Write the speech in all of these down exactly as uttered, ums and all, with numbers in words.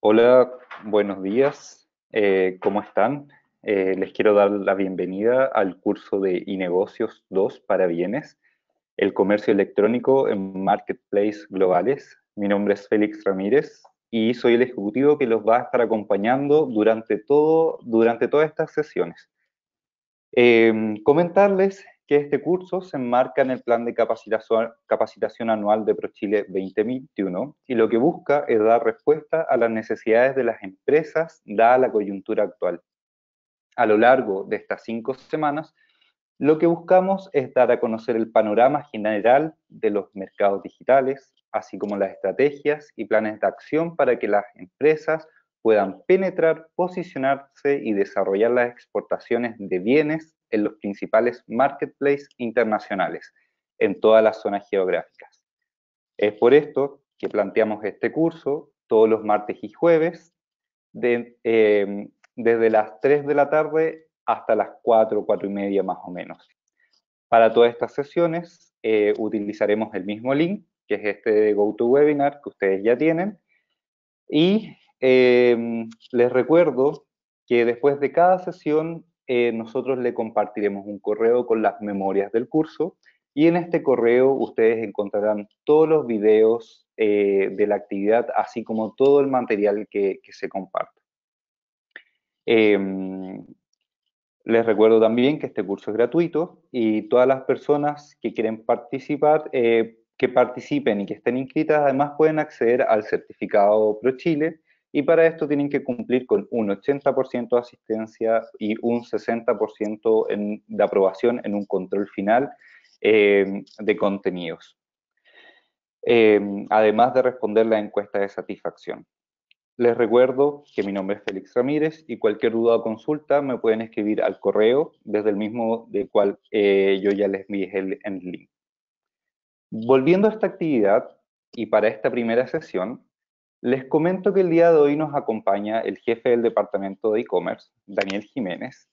Hola, buenos días. Eh, ¿cómo están? Eh, les quiero dar la bienvenida al curso de iNegocios dos para bienes, el comercio electrónico en marketplace globales. Mi nombre es Félix Ramírez y soy el ejecutivo que los va a estar acompañando durante todo, durante todas estas sesiones. Eh, comentarles que este curso se enmarca en el plan de capacitación, capacitación anual de ProChile veinte veintiuno y lo que busca es dar respuesta a las necesidades de las empresas dada la coyuntura actual. A lo largo de estas cinco semanas, lo que buscamos es dar a conocer el panorama general de los mercados digitales, así como las estrategias y planes de acción para que las empresas puedan penetrar, posicionarse y desarrollar las exportaciones de bienes en los principales marketplaces internacionales en todas las zonas geográficas. Es por esto que planteamos este curso todos los martes y jueves de, eh, desde las tres de la tarde hasta las cuatro, cuatro y media más o menos. Para todas estas sesiones eh, utilizaremos el mismo link, que es este de GoToWebinar que ustedes ya tienen, y eh, les recuerdo que después de cada sesión eh, nosotros le compartiremos un correo con las memorias del curso, y en este correo ustedes encontrarán todos los videos eh, de la actividad, así como todo el material que, que se comparte. Eh, Les recuerdo también que este curso es gratuito y todas las personas que quieren participar, eh, que participen y que estén inscritas, además pueden acceder al certificado ProChile, y para esto tienen que cumplir con un ochenta por ciento de asistencia y un sesenta por ciento en, de aprobación en un control final eh, de contenidos, eh, además de responder la encuesta de satisfacción. Les recuerdo que mi nombre es Félix Ramírez y cualquier duda o consulta me pueden escribir al correo desde el mismo del cual eh, yo ya les envié el, el link. Volviendo a esta actividad y para esta primera sesión, les comento que el día de hoy nos acompaña el jefe del departamento de e-commerce, Daniel Jiménez,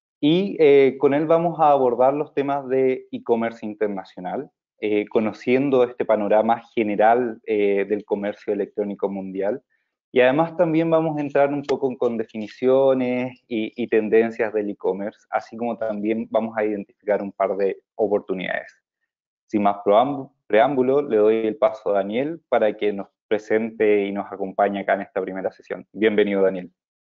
y eh, con él vamos a abordar los temas de e-commerce internacional, eh, conociendo este panorama general eh, del comercio electrónico mundial. Y además también vamos a entrar un poco con definiciones y, y tendencias del e-commerce, así como también vamos a identificar un par de oportunidades. Sin más preámbulo, le doy el paso a Daniel para que nos presente y nos acompañe acá en esta primera sesión. Bienvenido, Daniel.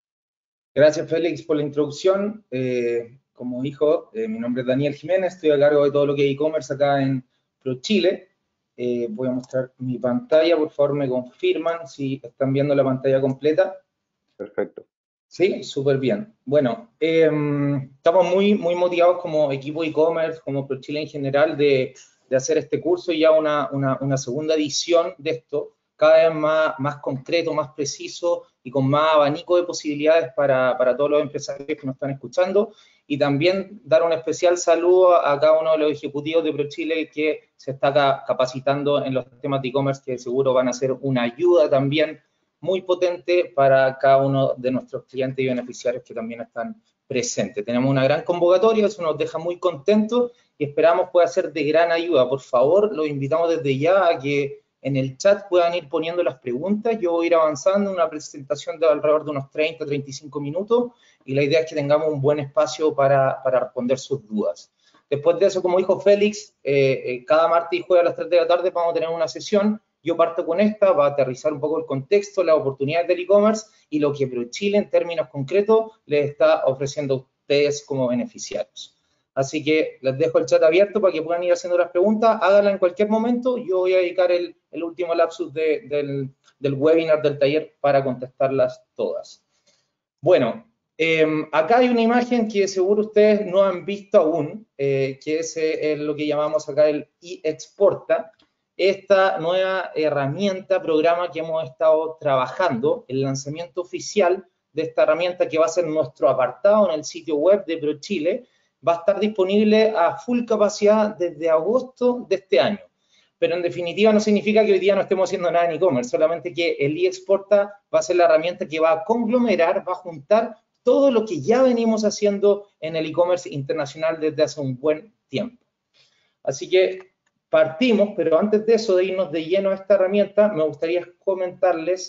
Gracias, Félix, por la introducción. Eh, como dijo, eh, mi nombre es Daniel Jiménez, estoy a cargo de todo lo que es e-commerce acá en ProChile. Eh, voy a mostrar mi pantalla, por favor me confirman si están viendo la pantalla completa. Perfecto. Sí, súper bien. Bueno, eh, estamos muy, muy motivados como equipo e-commerce, como ProChile en general, de, de hacer este curso y ya una, una, una segunda edición de esto, cada vez más, más concreto, más preciso y con más abanico de posibilidades para, para todos los empresarios que nos están escuchando. Y también dar un especial saludo a cada uno de los ejecutivos de ProChile que se está capacitando en los temas de e-commerce, que seguro van a ser una ayuda también muy potente para cada uno de nuestros clientes y beneficiarios que también están presentes. Tenemos una gran convocatoria, eso nos deja muy contentos y esperamos pueda ser de gran ayuda. Por favor, los invitamos desde ya a que en el chat puedan ir poniendo las preguntas. Yo voy a ir avanzando en una presentación de alrededor de unos treinta a treinta y cinco minutos y la idea es que tengamos un buen espacio para, para responder sus dudas. Después de eso, como dijo Félix, eh, eh, cada martes y jueves a las tres de la tarde vamos a tener una sesión. Yo parto con esta, va a aterrizar un poco el contexto, las oportunidades del e-commerce y lo que ProChile en términos concretos les está ofreciendo a ustedes como beneficiarios. Así que les dejo el chat abierto para que puedan ir haciendo las preguntas, háganlas en cualquier momento. Yo voy a dedicar el, el último lapsus de, del, del webinar, del taller, para contestarlas todas. Bueno, eh, acá hay una imagen que seguro ustedes no han visto aún, eh, que es, eh, es lo que llamamos acá el eExporta. Esta nueva herramienta, programa que hemos estado trabajando, el lanzamiento oficial de esta herramienta que va a ser nuestro apartado en el sitio web de ProChile, va a estar disponible a full capacidad desde agosto de este año. Pero en definitiva no significa que hoy día no estemos haciendo nada en e-commerce, solamente que el eExporta va a ser la herramienta que va a conglomerar, va a juntar todo lo que ya venimos haciendo en el e-commerce internacional desde hace un buen tiempo. Así que partimos, pero antes de eso, de irnos de lleno a esta herramienta, me gustaría comentarles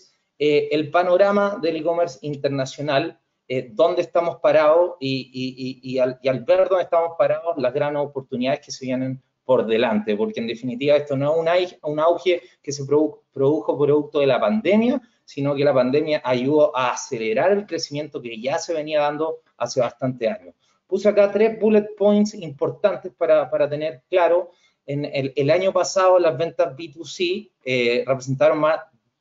eh, el panorama del e-commerce internacional, eh, dónde estamos parados y, y, y, y, al, y al ver dónde estamos parados, las grandes oportunidades que se vienen por delante, porque en definitiva esto no es un, un auge que se produ produjo producto de la pandemia, sino que la pandemia ayudó a acelerar el crecimiento que ya se venía dando hace bastante años. Puse acá tres bullet points importantes para, para tener claro. En el, el año pasado las ventas B dos C eh, representaron más,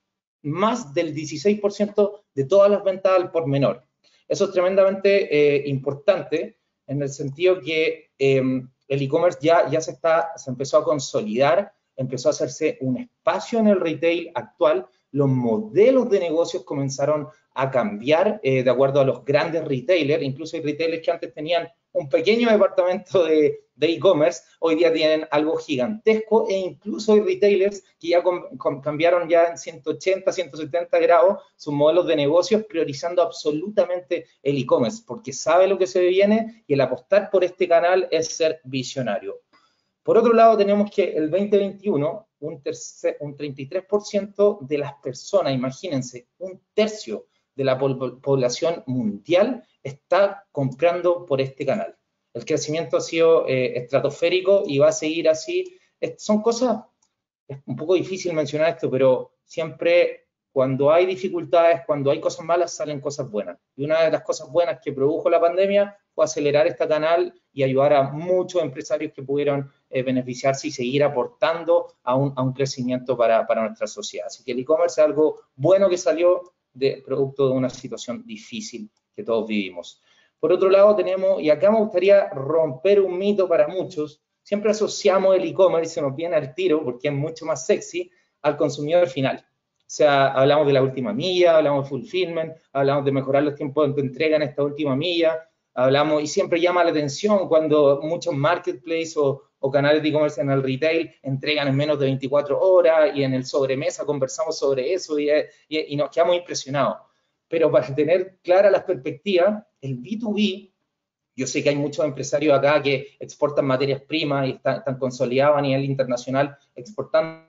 más del dieciséis por ciento de todas las ventas al por menor. Eso es tremendamente eh, importante en el sentido que eh, el e-commerce ya, ya se, está, se empezó a consolidar, empezó a hacerse un espacio en el retail actual, los modelos de negocios comenzaron a cambiar eh, de acuerdo a los grandes retailers, incluso hay retailers que antes tenían un pequeño departamento de e-commerce, hoy día tienen algo gigantesco e incluso hay retailers que ya com, com, cambiaron ya en ciento ochenta, ciento setenta grados sus modelos de negocios, priorizando absolutamente el e-commerce, porque sabe lo que se viene y el apostar por este canal es ser visionario. Por otro lado, tenemos que el veinte veintiuno, un, tercer, un treinta y tres por ciento de las personas, imagínense, un tercio de la población mundial está comprando por este canal. El crecimiento ha sido eh, estratosférico y va a seguir así. Es, son cosas, es un poco difícil mencionar esto, pero siempre cuando hay dificultades, cuando hay cosas malas, salen cosas buenas. Y una de las cosas buenas que produjo la pandemia fue acelerar este canal y ayudar a muchos empresarios que pudieron eh, beneficiarse y seguir aportando a un, a un crecimiento para, para nuestra sociedad. Así que el e-commerce es algo bueno que salió de producto de una situación difícil que todos vivimos. Por otro lado tenemos, y acá me gustaría romper un mito para muchos, siempre asociamos el e-commerce, se nos viene al tiro porque es mucho más sexy, al consumidor final. O sea, hablamos de la última milla, hablamos de fulfillment, hablamos de mejorar los tiempos de entrega en esta última milla, hablamos, y siempre llama la atención cuando muchos marketplaces o, o canales de e-commerce en el retail entregan en menos de veinticuatro horas y en el sobremesa conversamos sobre eso y, y, y nos quedamos impresionados. Pero para tener claras las perspectivas, el B dos B, yo sé que hay muchos empresarios acá que exportan materias primas y están, están consolidados a nivel internacional exportando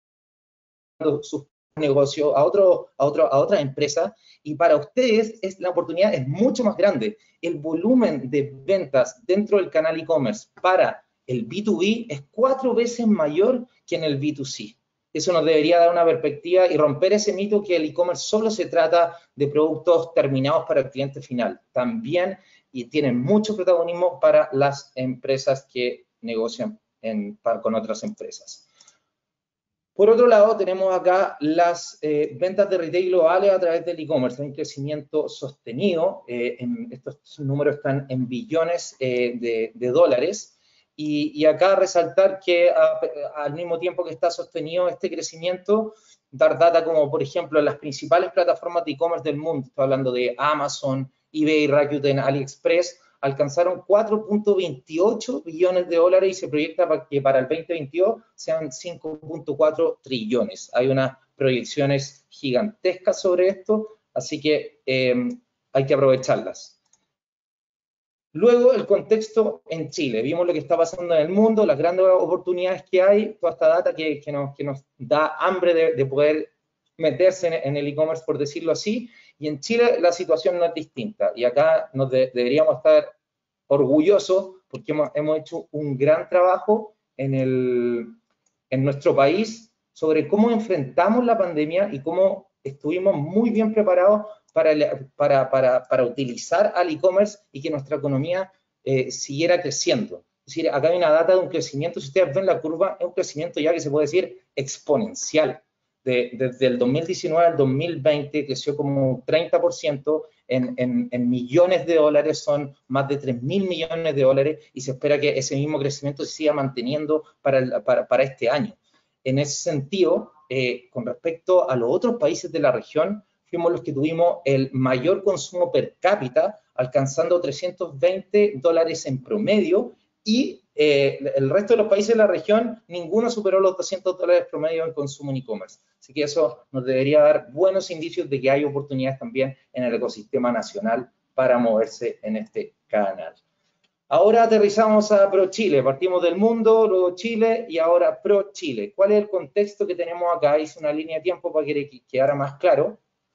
sus negocios a, otro, a, otro, a otras empresas, y para ustedes es, la oportunidad es mucho más grande. El volumen de ventas dentro del canal e-commerce para el B dos B es cuatro veces mayor que en el B dos C. Eso nos debería dar una perspectiva y romper ese mito que el e-commerce solo se trata de productos terminados para el cliente final. También y tienen mucho protagonismo para las empresas que negocian en, para, con otras empresas. Por otro lado, tenemos acá las eh, ventas de retail globales a través del e-commerce, un crecimiento sostenido. Eh, en, estos números están en billones eh, de, de dólares. Y, y acá resaltar que a, al mismo tiempo que está sostenido este crecimiento, dar data como, por ejemplo, las principales plataformas de e-commerce del mundo, estoy hablando de Amazon, eBay, Rakuten, AliExpress, alcanzaron cuatro punto veintiocho billones de dólares y se proyecta que para el veinte veintidós sean cinco punto cuatro trillones. Hay unas proyecciones gigantescas sobre esto, así que eh, hay que aprovecharlas. Luego, el contexto en Chile. Vimos lo que está pasando en el mundo, las grandes oportunidades que hay, toda esta data que, que, nos, que nos da hambre de, de poder meterse en, en el e-commerce, por decirlo así. Y en Chile la situación no es distinta. Y acá nos de, deberíamos estar orgullosos porque hemos, hemos hecho un gran trabajo en, el, en nuestro país sobre cómo enfrentamos la pandemia y cómo estuvimos muy bien preparados para, para, para, para utilizar al e-commerce y que nuestra economía eh, siguiera creciendo. Es decir, acá hay una data de un crecimiento, si ustedes ven la curva, es un crecimiento ya que se puede decir exponencial. De, desde el dos mil diecinueve al dos mil veinte creció como un treinta por ciento, en, en, en millones de dólares son más de tres mil millones de dólares y se espera que ese mismo crecimiento se siga manteniendo para, el, para, para este año. En ese sentido, eh, con respecto a los otros países de la región, fuimos los que tuvimos el mayor consumo per cápita, alcanzando trescientos veinte dólares en promedio, y eh, el resto de los países de la región, ninguno superó los doscientos dólares promedio en consumo en e-commerce. Así que eso nos debería dar buenos indicios de que hay oportunidades también en el ecosistema nacional para moverse en este canal. Ahora aterrizamos a ProChile. Partimos del mundo, luego Chile y ahora ProChile. ¿Cuál es el contexto que tenemos acá? Hice una línea de tiempo para que quedara más claro.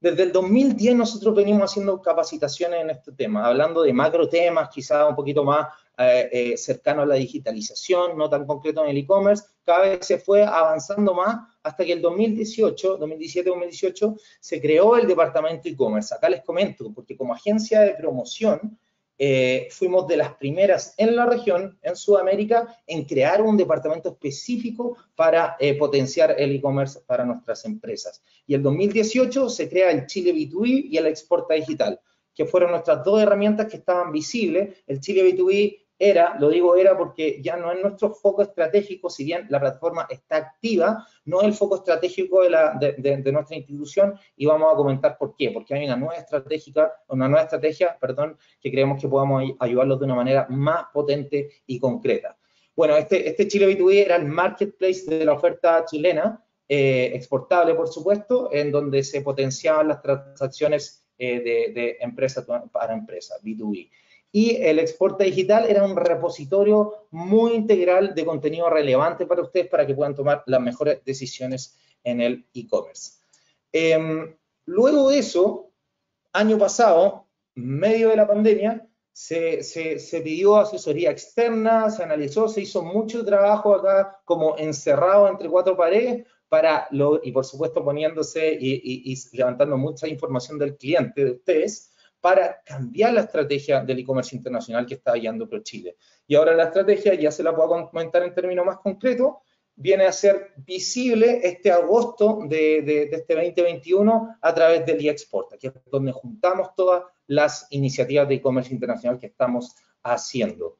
Desde el dos mil diez nosotros venimos haciendo capacitaciones en este tema, hablando de macro temas, quizás un poquito más eh, eh, cercano a la digitalización, no tan concreto en el e-commerce. Cada vez se fue avanzando más hasta que el dos mil dieciocho, dos mil diecisiete, dos mil dieciocho se creó el departamento e-commerce. Acá les comento, porque como agencia de promoción, Eh, fuimos de las primeras en la región, en Sudamérica, en crear un departamento específico para eh, potenciar el e-commerce para nuestras empresas. Y el dos mil dieciocho se crea el Chile B dos B y el Exporta Digital, que fueron nuestras dos herramientas que estaban visibles. El Chile B dos B era, lo digo era porque ya no es nuestro foco estratégico, si bien la plataforma está activa, no es el foco estratégico de, la, de, de, de nuestra institución, y vamos a comentar por qué, porque hay una nueva estrategia, una nueva estrategia, perdón, que creemos que podamos ayudarlos de una manera más potente y concreta. Bueno, este, este Chile B dos B era el marketplace de la oferta chilena, eh, exportable por supuesto, en donde se potenciaban las transacciones eh, de, de empresa para empresa, B dos B. Y el Exporta Digital era un repositorio muy integral de contenido relevante para ustedes para que puedan tomar las mejores decisiones en el e-commerce. Eh, luego de eso, año pasado, medio de la pandemia, se, se, se pidió asesoría externa, se analizó, se hizo mucho trabajo acá como encerrado entre cuatro paredes, para lo, y por supuesto poniéndose y, y, y levantando mucha información del cliente de ustedes, para cambiar la estrategia del e-commerce internacional que está guiando ProChile. Y ahora la estrategia, ya se la puedo comentar en términos más concretos, viene a ser visible este agosto de, de, de este veinte veintiuno a través del eXporta, que es donde juntamos todas las iniciativas de e-commerce internacional que estamos haciendo.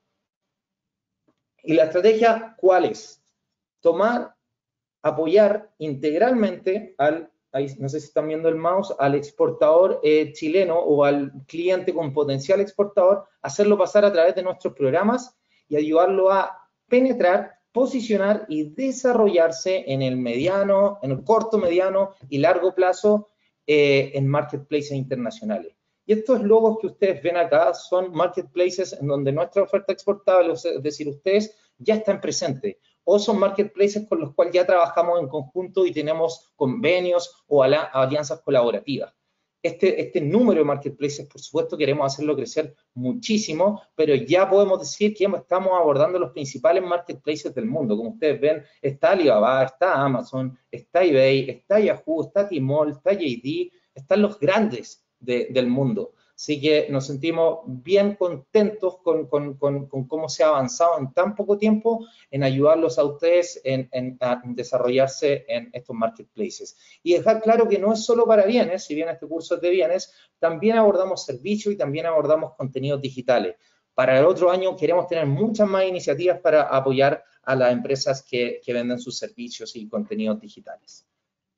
¿Y la estrategia cuál es? Tomar, apoyar integralmente al, ahí no sé si están viendo el mouse, al exportador eh, chileno o al cliente con potencial exportador, hacerlo pasar a través de nuestros programas y ayudarlo a penetrar, posicionar y desarrollarse en el mediano, en el corto, mediano y largo plazo eh, en marketplaces internacionales. Y estos logos que ustedes ven acá son marketplaces en donde nuestra oferta exportable, es decir, ustedes ya están presentes, o son marketplaces con los cuales ya trabajamos en conjunto y tenemos convenios o alianzas colaborativas. Este, este número de marketplaces, por supuesto, queremos hacerlo crecer muchísimo, pero ya podemos decir que estamos abordando los principales marketplaces del mundo. Como ustedes ven, está Alibaba, está Amazon, está eBay, está Yahoo, está Tmall, está J D, están los grandes de, del mundo. Así que nos sentimos bien contentos con, con, con, con cómo se ha avanzado en tan poco tiempo en ayudarlos a ustedes en, en, a desarrollarse en estos marketplaces. Y dejar claro que no es solo para bienes, si bien este curso es de bienes, también abordamos servicios y también abordamos contenidos digitales. Para el otro año queremos tener muchas más iniciativas para apoyar a las empresas que, que venden sus servicios y contenidos digitales.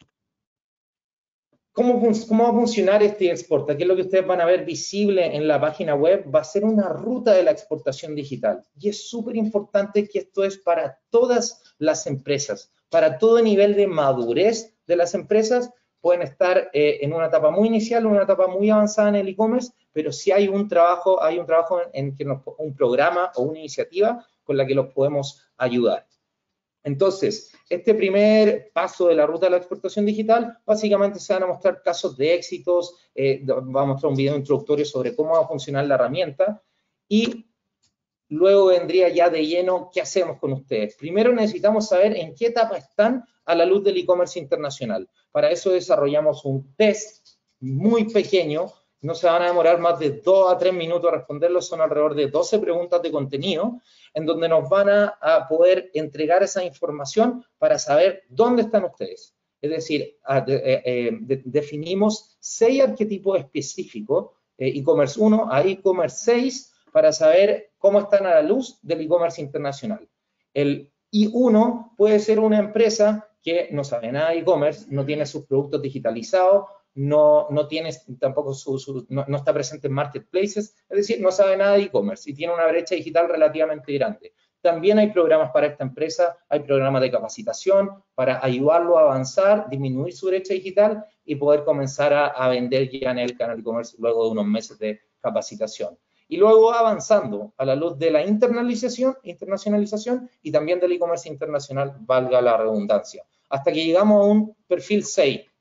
¿Cómo, ¿Cómo va a funcionar este exporta? ¿Qué es lo que ustedes van a ver visible en la página web? Va a ser una ruta de la exportación digital. Y es súper importante que esto es para todas las empresas, para todo nivel de madurez de las empresas. Pueden estar eh, en una etapa muy inicial, una etapa muy avanzada en el e-commerce, pero sí hay un trabajo, hay un trabajo en, en que nos, un programa o una iniciativa con la que los podemos ayudar. Entonces, este primer paso de la ruta de la exportación digital, básicamente se van a mostrar casos de éxitos, eh, va a mostrar un video introductorio sobre cómo va a funcionar la herramienta y luego vendría ya de lleno qué hacemos con ustedes. Primero necesitamos saber en qué etapa están a la luz del e-commerce internacional. Para eso desarrollamos un test muy pequeño, no se van a demorar más de dos a tres minutos a responderlo, son alrededor de doce preguntas de contenido, en donde nos van a, a poder entregar esa información para saber dónde están ustedes. Es decir, a, de, eh, de, definimos seis arquetipos específicos, eh, e-commerce uno a e-commerce seis, para saber cómo están a la luz del e-commerce internacional. El I uno puede ser una empresa que no sabe nada de e-commerce, no tiene sus productos digitalizados, no, no, tiene, tampoco su, su, no, no está presente en marketplaces, es decir, no sabe nada de e-commerce y tiene una brecha digital relativamente grande. También hay programas para esta empresa, hay programas de capacitación para ayudarlo a avanzar, disminuir su brecha digital y poder comenzar a, a vender ya en el canal e-commerce luego de unos meses de capacitación. Y luego avanzando a la luz de la internalización, internacionalización y también del e-commerce internacional, valga la redundancia, hasta que llegamos a un perfil seis,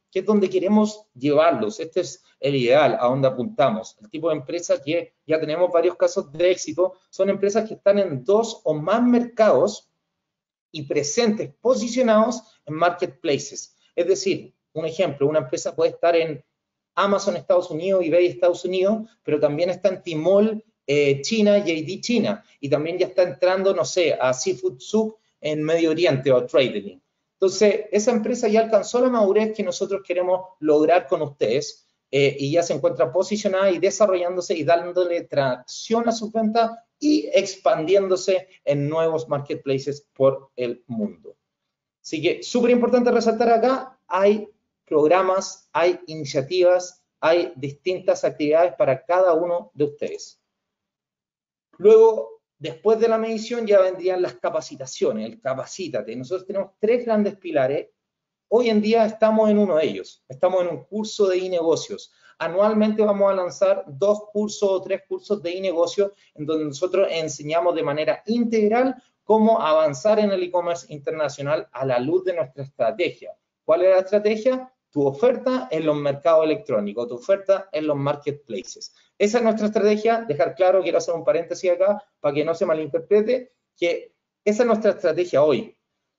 que es donde queremos llevarlos. Este es el ideal, a donde apuntamos. El tipo de empresa que ya tenemos varios casos de éxito son empresas que están en dos o más mercados y presentes, posicionados en marketplaces. Es decir, un ejemplo, una empresa puede estar en Amazon Estados Unidos, eBay Estados Unidos, pero también está en Tmall eh, China, J D China, y también ya está entrando, no sé, a Seafood Soup en Medio Oriente o Trading. Entonces, esa empresa ya alcanzó la madurez que nosotros queremos lograr con ustedes eh, y ya se encuentra posicionada y desarrollándose y dándole tracción a sus ventas y expandiéndose en nuevos marketplaces por el mundo. Así que, súper importante resaltar acá, hay programas, hay iniciativas, hay distintas actividades para cada uno de ustedes. Luego, después de la medición ya vendrían las capacitaciones, el capacítate. Nosotros tenemos tres grandes pilares. Hoy en día estamos en uno de ellos. Estamos en un curso de e-negocios. Anualmente vamos a lanzar dos cursos o tres cursos de e-negocios en donde nosotros enseñamos de manera integral cómo avanzar en el e-commerce internacional a la luz de nuestra estrategia. ¿Cuál es la estrategia? Tu oferta en los mercados electrónicos, tu oferta en los marketplaces. Esa es nuestra estrategia. Dejar claro, quiero hacer un paréntesis acá para que no se malinterprete, que esa es nuestra estrategia hoy.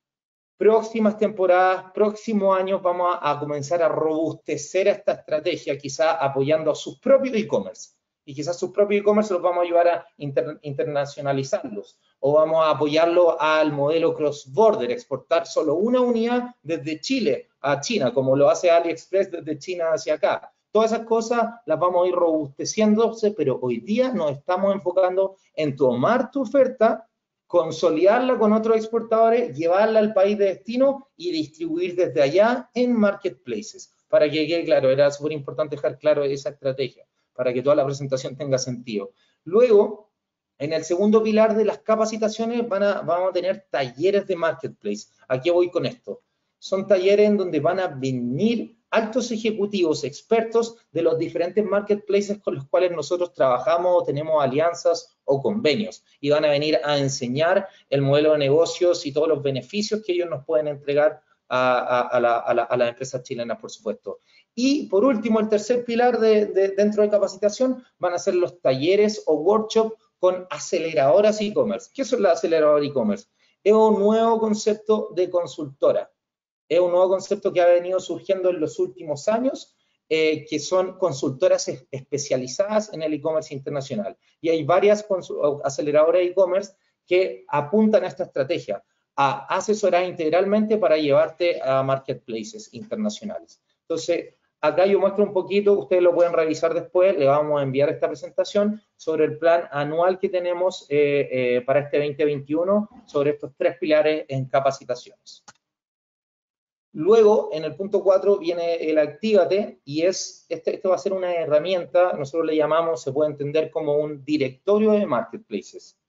Próximas temporadas, próximos años vamos a, a comenzar a robustecer esta estrategia, quizá apoyando a sus propios e-commerce. Y quizás sus propios e-commerce los vamos a ayudar a inter, internacionalizarlos. O vamos a apoyarlo al modelo cross-border, exportar solo una unidad desde Chile a China, como lo hace AliExpress desde China hacia acá. Todas esas cosas las vamos a ir robusteciéndose, pero hoy día nos estamos enfocando en tomar tu oferta, consolidarla con otros exportadores, llevarla al país de destino y distribuir desde allá en marketplaces. Para que quede claro, era súper importante dejar claro esa estrategia, para que toda la presentación tenga sentido. Luego, en el segundo pilar de las capacitaciones van a, vamos a tener talleres de marketplace. ¿A qué voy con esto? Son talleres en donde van a venir altos ejecutivos, expertos de los diferentes marketplaces con los cuales nosotros trabajamos o tenemos alianzas o convenios. Y van a venir a enseñar el modelo de negocios y todos los beneficios que ellos nos pueden entregar a, a, a, la, a, la, a las empresas chilenas, por supuesto. Y por último, el tercer pilar de, de, dentro de capacitación van a ser los talleres o workshops con aceleradoras e-commerce. ¿Qué son las aceleradoras e-commerce? Es un nuevo concepto de consultora. Es un nuevo concepto que ha venido surgiendo en los últimos años, eh, que son consultoras especializadas en el e-commerce internacional. Y hay varias aceleradoras e-commerce que apuntan a esta estrategia, a asesorar integralmente para llevarte a marketplaces internacionales. Entonces, acá yo muestro un poquito, ustedes lo pueden revisar después, le vamos a enviar esta presentación sobre el plan anual que tenemos eh, eh, para este veinte veintiuno, sobre estos tres pilares en capacitaciones. Luego, en el punto cuatro viene el Actívate y es, este, este va a ser una herramienta, nosotros le llamamos, se puede entender como un directorio de marketplaces.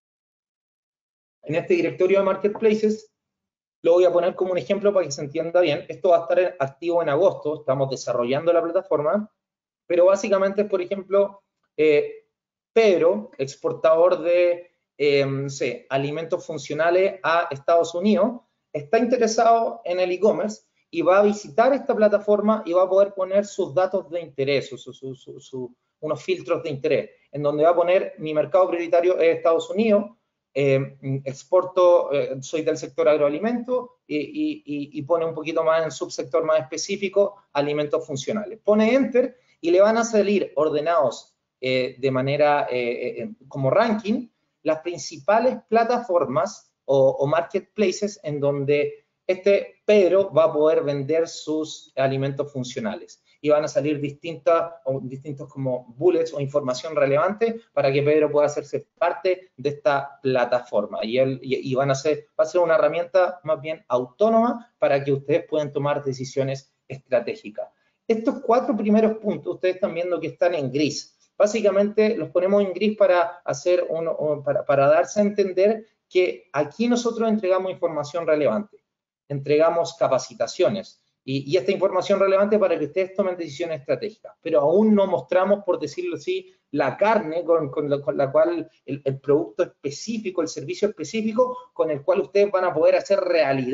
En este directorio de marketplaces, lo voy a poner como un ejemplo para que se entienda bien. Esto va a estar activo en agosto, estamos desarrollando la plataforma, pero básicamente es, por ejemplo, eh, Pedro, exportador de, eh, no sé, alimentos funcionales a Estados Unidos, está interesado en el e-commerce y va a visitar esta plataforma y va a poder poner sus datos de interés, su, su, su, su, su, unos filtros de interés, en donde va a poner mi mercado prioritario es Estados Unidos, eh, exporto, eh, soy del sector agroalimento y, y, y, y pone un poquito más en subsector más específico, alimentos funcionales. Pone Enter y le van a salir ordenados eh, de manera eh, eh, como ranking las principales plataformas O, o marketplaces en donde este Pedro va a poder vender sus alimentos funcionales y van a salir distintas o distintos como bullets o información relevante para que Pedro pueda hacerse parte de esta plataforma y, él, y, y van a ser, va a ser una herramienta más bien autónoma para que ustedes puedan tomar decisiones estratégicas. Estos cuatro primeros puntos ustedes están viendo que están en gris. Básicamente los ponemos en gris para hacer uno, para, para darse a entender que aquí nosotros entregamos información relevante, entregamos capacitaciones y, y esta información relevante para que ustedes tomen decisiones estratégicas, pero aún no mostramos, por decirlo así, la carne con, con, la, con la cual el, el producto específico, el servicio específico con el cual ustedes van a poder hacer realidad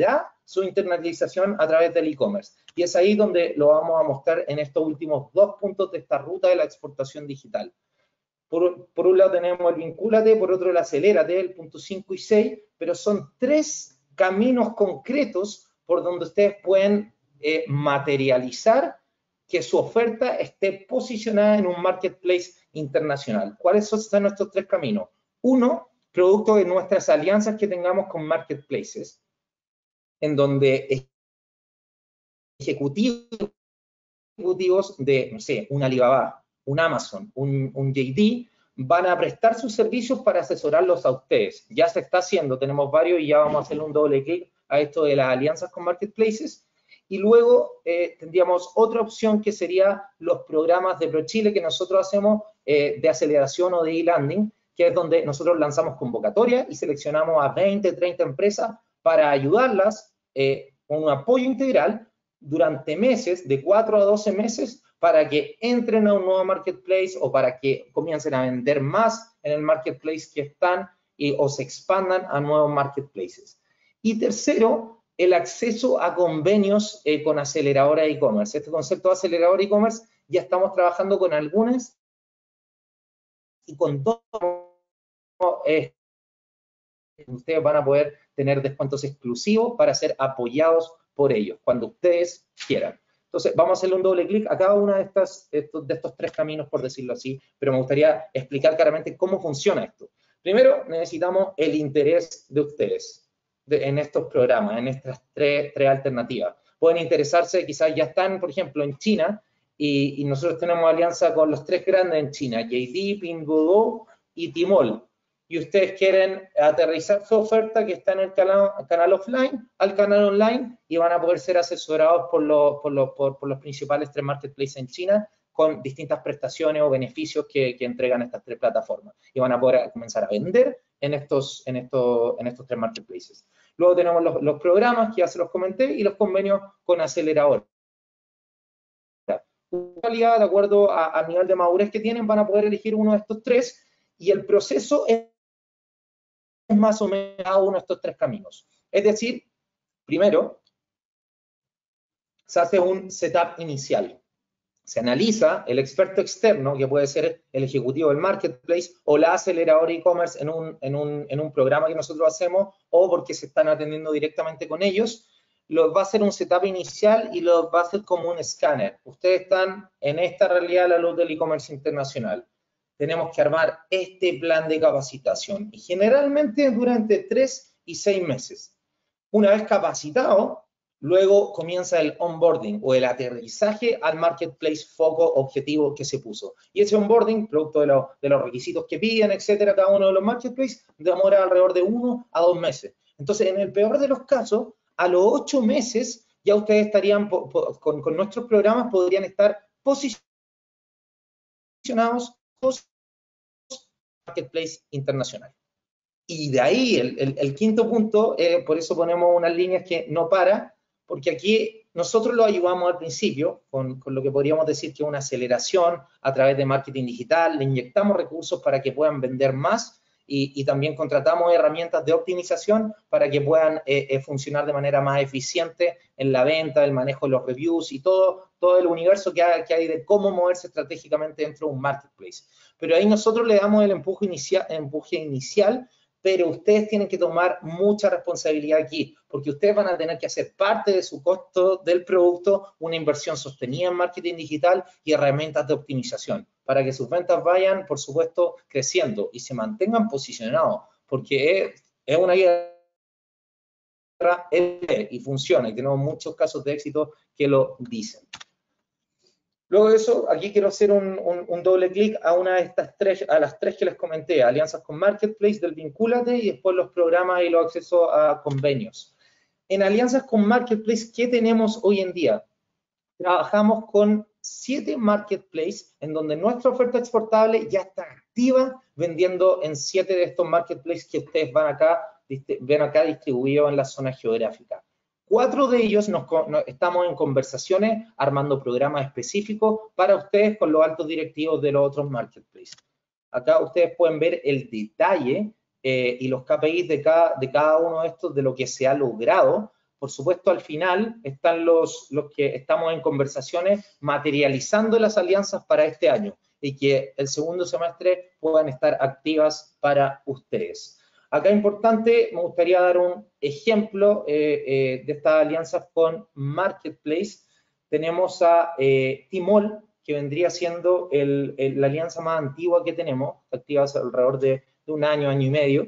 su internalización a través del e-commerce. Y es ahí donde lo vamos a mostrar en estos últimos dos puntos de esta ruta de la exportación digital. Por, por un lado tenemos el vincúlate, por otro el acelérate, el punto cinco y seis, pero son tres caminos concretos por donde ustedes pueden eh, materializar que su oferta esté posicionada en un marketplace internacional. ¿Cuáles son nuestros tres caminos? Uno, producto de nuestras alianzas que tengamos con marketplaces, en donde ejecutivos de, no sé, un Alibaba, un Amazon, un, un J D, van a prestar sus servicios para asesorarlos a ustedes. Ya se está haciendo, tenemos varios y ya vamos a hacerle un doble clic a esto de las alianzas con marketplaces. Y luego eh, tendríamos otra opción que sería los programas de ProChile que nosotros hacemos eh, de aceleración o de e-landing, que es donde nosotros lanzamos convocatorias y seleccionamos a veinte, treinta empresas para ayudarlas eh, con un apoyo integral durante meses, de cuatro a doce meses, para que entren a un nuevo marketplace o para que comiencen a vender más en el marketplace que están y, o se expandan a nuevos marketplaces. Y tercero, el acceso a convenios eh, con aceleradora de e-commerce. Este concepto de aceleradora e-commerce ya estamos trabajando con algunas y con dos. Eh, ustedes van a poder tener descuentos exclusivos para ser apoyados por ellos, cuando ustedes quieran. Entonces, vamos a hacerle un doble clic a cada uno de, estas, estos, de estos tres caminos, por decirlo así, pero me gustaría explicar claramente cómo funciona esto. Primero, necesitamos el interés de ustedes de, en estos programas, en estas tres, tres alternativas. Pueden interesarse, quizás ya están, por ejemplo, en China, y, y nosotros tenemos alianza con los tres grandes en China, J D, Pinduoduo y Tmall. Y ustedes quieren aterrizar su oferta que está en el canal, canal offline al canal online y van a poder ser asesorados por los, por los, por, por los principales tres marketplaces en China con distintas prestaciones o beneficios que, que entregan estas tres plataformas. Y van a poder comenzar a vender en estos, en estos, en estos tres marketplaces. Luego tenemos los, los programas que ya se los comenté y los convenios con acelerador. De acuerdo a, a nivel de madurez que tienen, van a poder elegir uno de estos tres y el proceso es más o menos uno de estos tres caminos. Es decir, primero, se hace un setup inicial. Se analiza el experto externo, que puede ser el ejecutivo del marketplace o la aceleradora e-commerce en un, en, un, en un programa que nosotros hacemos o porque se están atendiendo directamente con ellos. Los va a hacer un setup inicial y los va a hacer como un escáner. Ustedes están en esta realidad a la luz del e-commerce internacional. Tenemos que armar este plan de capacitación y generalmente durante tres y seis meses. Una vez capacitado, luego comienza el onboarding o el aterrizaje al marketplace foco objetivo que se puso. Y ese onboarding, producto de, lo, de los requisitos que piden, etcétera, cada uno de los marketplaces, demora alrededor de uno a dos meses. Entonces, en el peor de los casos, a los ocho meses ya ustedes estarían, con, con nuestros programas, podrían estar posicionados marketplace internacional. Y de ahí el, el, el quinto punto, eh, por eso ponemos unas líneas que no para, porque aquí nosotros lo ayudamos al principio con, con lo que podríamos decir que es una aceleración a través de marketing digital, le inyectamos recursos para que puedan vender más y, y también contratamos herramientas de optimización para que puedan eh, eh, funcionar de manera más eficiente en la venta, el manejo de los reviews y todo, todo el universo que hay, que hay de cómo moverse estratégicamente dentro de un marketplace. Pero ahí nosotros le damos el empuje inicial, empuje inicial pero ustedes tienen que tomar mucha responsabilidad aquí, porque ustedes van a tener que hacer parte de su costo del producto una inversión sostenida en marketing digital y herramientas de optimización, para que sus ventas vayan, por supuesto, creciendo y se mantengan posicionados, porque es, es una guerra y funciona, y tenemos muchos casos de éxito que lo dicen. Luego de eso, aquí quiero hacer un, un, un doble clic a una de estas tres, a las tres que les comenté, alianzas con Marketplace, del Vincúlate y después los programas y los accesos a convenios. En alianzas con Marketplace, ¿qué tenemos hoy en día? Trabajamos con siete Marketplaces en donde nuestra oferta exportable ya está activa vendiendo en siete de estos Marketplaces que ustedes van acá, ven acá distribuidos en la zona geográfica. Cuatro de ellos nos, nos, estamos en conversaciones armando programas específicos para ustedes con los altos directivos de los otros marketplaces. Acá ustedes pueden ver el detalle eh, y los K P Is de cada, de cada uno de estos de lo que se ha logrado Por supuesto, al final están los, los que estamos en conversaciones materializando las alianzas para este año y que el segundo semestre puedan estar activas para ustedes. Acá importante, me gustaría dar un ejemplo eh, eh, de estas alianzas con Marketplace. Tenemos a eh, Tmall, que vendría siendo el, el, la alianza más antigua que tenemos, activa hace alrededor de, de un año, año y medio,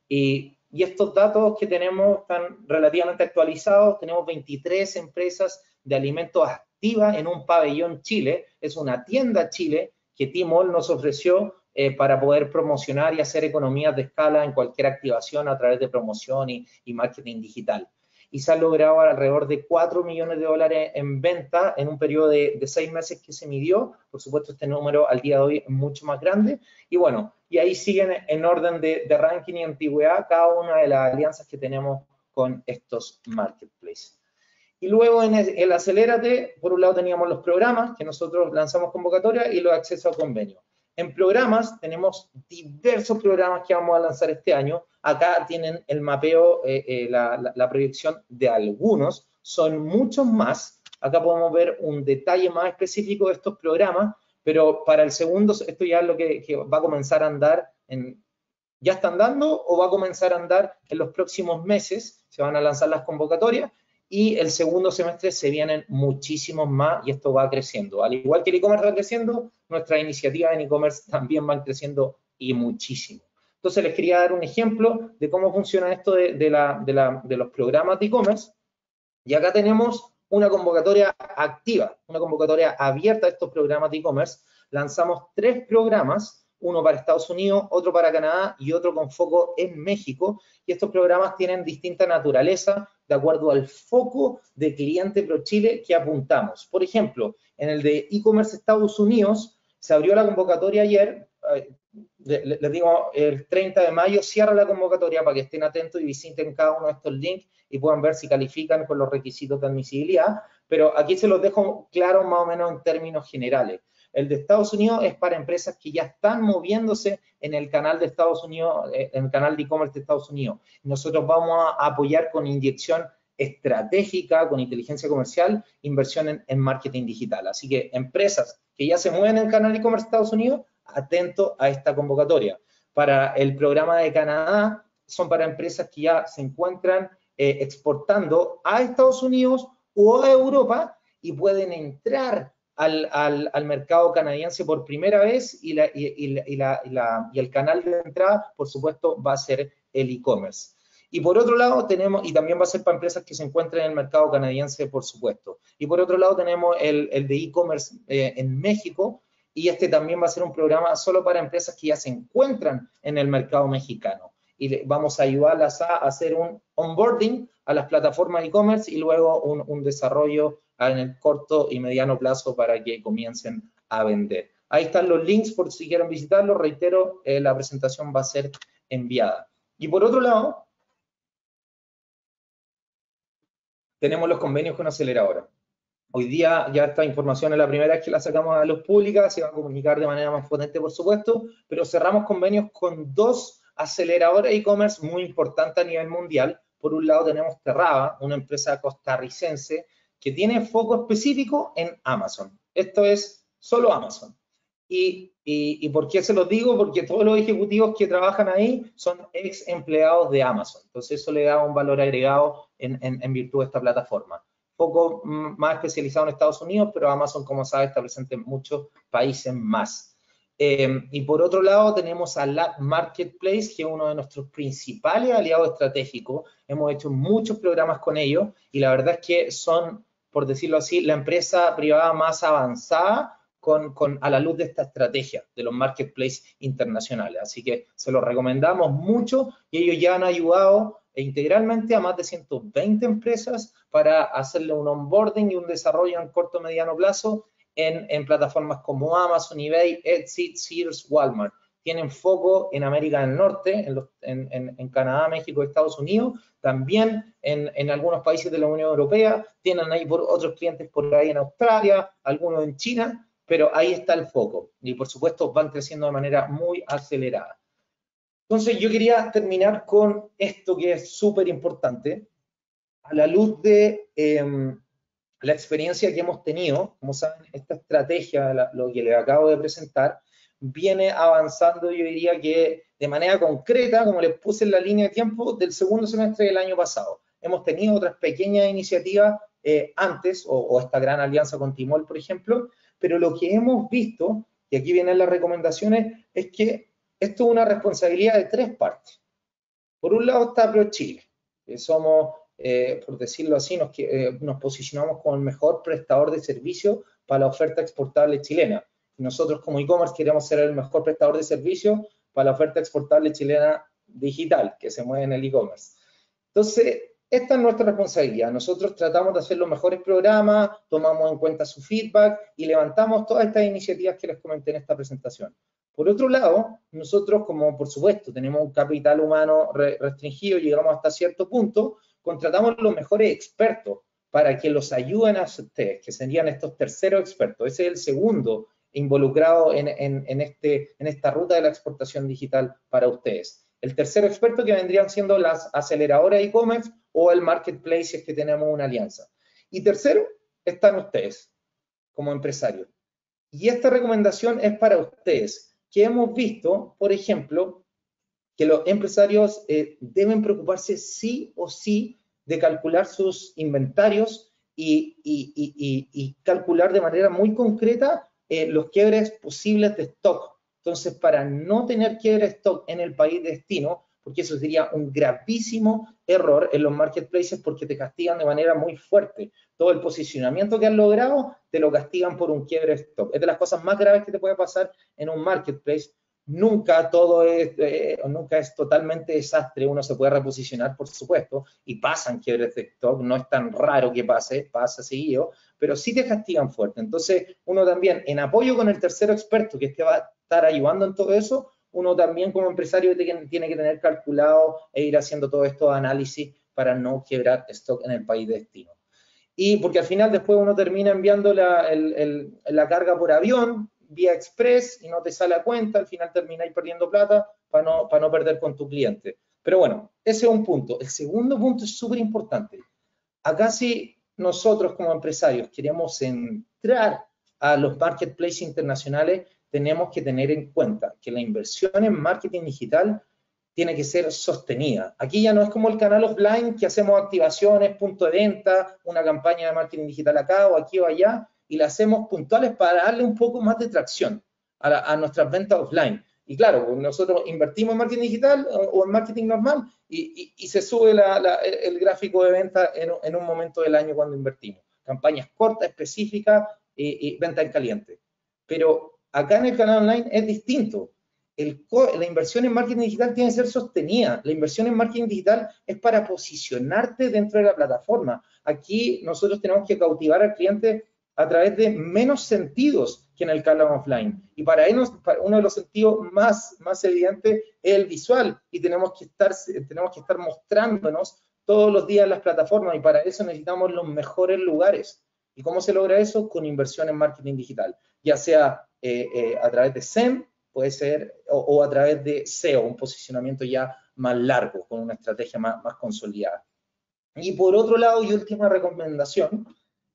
y, y estos datos que tenemos están relativamente actualizados. Tenemos veintitrés empresas de alimentos activas en un pabellón Chile, es una tienda Chile que Tmall nos ofreció eh, para poder promocionar y hacer economías de escala en cualquier activación a través de promoción y, y marketing digital. Y se ha logrado alrededor de cuatro millones de dólares en venta en un periodo de, de seis meses que se midió. Por supuesto, este número al día de hoy es mucho más grande. Y bueno, y ahí siguen en orden de, de ranking y antigüedad cada una de las alianzas que tenemos con estos marketplaces. Y luego en el, el Acelérate, por un lado teníamos los programas, que nosotros lanzamos convocatoria, y los accesos a convenios. En programas tenemos diversos programas que vamos a lanzar este año. Acá tienen el mapeo, eh, eh, la, la, la proyección de algunos. Son muchos más. Acá podemos ver un detalle más específico de estos programas, pero para el segundo, esto ya es lo que, que va a comenzar a andar, en, ya está andando o va a comenzar a andar en los próximos meses. Se van a lanzar las convocatorias. Y el segundo semestre se vienen muchísimos más y esto va creciendo. Al igual que el e-commerce va creciendo, nuestras iniciativas en e-commerce también van creciendo y muchísimo. Entonces les quería dar un ejemplo de cómo funciona esto de, de, la, de, la, de los programas de e-commerce. Y acá tenemos una convocatoria activa, una convocatoria abierta a estos programas de e-commerce. Lanzamos tres programas, uno para Estados Unidos, otro para Canadá y otro con foco en México. Y estos programas tienen distinta naturaleza de acuerdo al foco de cliente ProChile que apuntamos. Por ejemplo, en el de e-commerce Estados Unidos, se abrió la convocatoria ayer. Les le digo, el treinta de mayo cierra la convocatoria para que estén atentos y visiten cada uno de estos links y puedan ver si califican con los requisitos de admisibilidad. Pero aquí se los dejo claro más o menos en términos generales. El de Estados Unidos es para empresas que ya están moviéndose en el canal de Estados Unidos, en el canal de e-commerce de Estados Unidos. Nosotros vamos a apoyar con inyección estratégica, con inteligencia comercial, inversión en, en marketing digital. Así que empresas que ya se mueven en el canal de e-commerce de Estados Unidos, atento a esta convocatoria. Para el programa de Canadá, son para empresas que ya se encuentran eh, exportando a Estados Unidos o a Europa y pueden entrar Al, al, al mercado canadiense por primera vez y, la, y, y, y, la, y, la, y el canal de entrada, por supuesto, va a ser el e-commerce. Y por otro lado tenemos, y también va a ser para empresas que se encuentren en el mercado canadiense, por supuesto. Y por otro lado tenemos el, el de e-commerce eh, en México, y este también va a ser un programa solo para empresas que ya se encuentran en el mercado mexicano. Y le, vamos a ayudarlas a hacer un onboarding a las plataformas de e-commerce y luego un, un desarrollo en el corto y mediano plazo para que comiencen a vender. Ahí están los links por si quieren visitarlos. Reitero, eh, la presentación va a ser enviada. Y por otro lado, tenemos los convenios con aceleradora. Hoy día ya esta información es la primera vez que la sacamos a la luz pública, se va a comunicar de manera más potente, por supuesto, pero cerramos convenios con dos aceleradoras de e-commerce muy importantes a nivel mundial. Por un lado tenemos Terraba, una empresa costarricense que tiene foco específico en Amazon. Esto es solo Amazon. Y, y, ¿Y por qué se los digo? Porque todos los ejecutivos que trabajan ahí son ex empleados de Amazon. Entonces eso le da un valor agregado en, en, en virtud de esta plataforma. Poco más especializado en Estados Unidos, pero Amazon, como sabe, está presente en muchos países más. Eh, y por otro lado tenemos a Lab Marketplace, que es uno de nuestros principales aliados estratégicos. Hemos hecho muchos programas con ellos y la verdad es que son, por decirlo así, la empresa privada más avanzada con, con, a la luz de esta estrategia de los marketplaces internacionales. Así que se los recomendamos mucho y ellos ya han ayudado integralmente a más de ciento veinte empresas para hacerle un onboarding y un desarrollo en corto y mediano plazo en, en plataformas como Amazon, eBay, Etsy, Sears, Walmart. Tienen foco en América del Norte, en, los, en, en, en Canadá, México, Estados Unidos, también en, en algunos países de la Unión Europea, tienen ahí por otros clientes por ahí en Australia, algunos en China, pero ahí está el foco. Y por supuesto van creciendo de manera muy acelerada. Entonces yo quería terminar con esto que es súper importante, a la luz de eh, la experiencia que hemos tenido, como saben, esta estrategia, la, lo que les acabo de presentar, viene avanzando, yo diría que de manera concreta, como les puse en la línea de tiempo, del segundo semestre del año pasado. Hemos tenido otras pequeñas iniciativas eh, antes, o, o esta gran alianza con Timol, por ejemplo, pero lo que hemos visto, y aquí vienen las recomendaciones, es que esto es una responsabilidad de tres partes. Por un lado está ProChile, que somos, eh, por decirlo así, nos, eh, nos posicionamos como el mejor prestador de servicio para la oferta exportable chilena. Nosotros como e-commerce queremos ser el mejor prestador de servicio para la oferta exportable chilena digital, que se mueve en el e-commerce. Entonces, esta es nuestra responsabilidad. Nosotros tratamos de hacer los mejores programas, tomamos en cuenta su feedback y levantamos todas estas iniciativas que les comenté en esta presentación. Por otro lado, nosotros, como por supuesto tenemos un capital humano re restringido, llegamos hasta cierto punto, contratamos los mejores expertos para que los ayuden a ustedes, que serían estos terceros expertos. Ese es el segundo involucrado en, en, en, este, en esta ruta de la exportación digital para ustedes. El tercer experto que vendrían siendo las aceleradoras de e-commerce o el marketplace, si es que tenemos una alianza. Y tercero, están ustedes como empresarios. Y esta recomendación es para ustedes, que hemos visto, por ejemplo, que los empresarios eh, deben preocuparse sí o sí de calcular sus inventarios y, y, y, y, y calcular de manera muy concreta eh, los quiebres posibles de stock. Entonces, para no tener quiebre de stock en el país de destino, porque eso sería un gravísimo error en los marketplaces porque te castigan de manera muy fuerte. Todo el posicionamiento que has logrado te lo castigan por un quiebre de stock. Es de las cosas más graves que te puede pasar en un marketplace. Nunca todo es, eh, nunca es totalmente desastre, uno se puede reposicionar, por supuesto, y pasan quiebres de stock, no es tan raro que pase, pasa seguido, pero sí te castigan fuerte. Entonces, uno también, en apoyo con el tercero experto, que te va a estar ayudando en todo eso, uno también como empresario tiene que tener calculado e ir haciendo todos estos análisis para no quebrar stock en el país de destino. Y porque al final después uno termina enviando la, el, el, la carga por avión, vía express, y no te sale a cuenta, al final termináis perdiendo plata para no, para no perder con tu cliente. Pero bueno, ese es un punto. El segundo punto es súper importante. Acá si nosotros como empresarios queremos entrar a los marketplaces internacionales, tenemos que tener en cuenta que la inversión en marketing digital tiene que ser sostenida. Aquí ya no es como el canal offline que hacemos activaciones, punto de venta, una campaña de marketing digital acá o aquí o allá, y la hacemos puntuales para darle un poco más de tracción a, la, a nuestras ventas offline. Y claro, nosotros invertimos en marketing digital o, o en marketing normal y, y, y se sube la, la, el gráfico de venta en, en un momento del año cuando invertimos. Campañas cortas, específicas y, y venta en caliente. Pero acá en el canal online es distinto. El, la inversión en marketing digital tiene que ser sostenida. La inversión en marketing digital es para posicionarte dentro de la plataforma. Aquí nosotros tenemos que cautivar al cliente a través de menos sentidos que en el canal offline. Y para ellos, para uno de los sentidos más, más evidentes es el visual. Y tenemos que, estar, tenemos que estar mostrándonos todos los días en las plataformas. Y para eso necesitamos los mejores lugares. ¿Y cómo se logra eso? Con inversión en marketing digital. Ya sea eh, eh, a través de S E M, puede ser, o, o a través de S E O, un posicionamiento ya más largo, con una estrategia más, más consolidada. Y por otro lado, y última recomendación,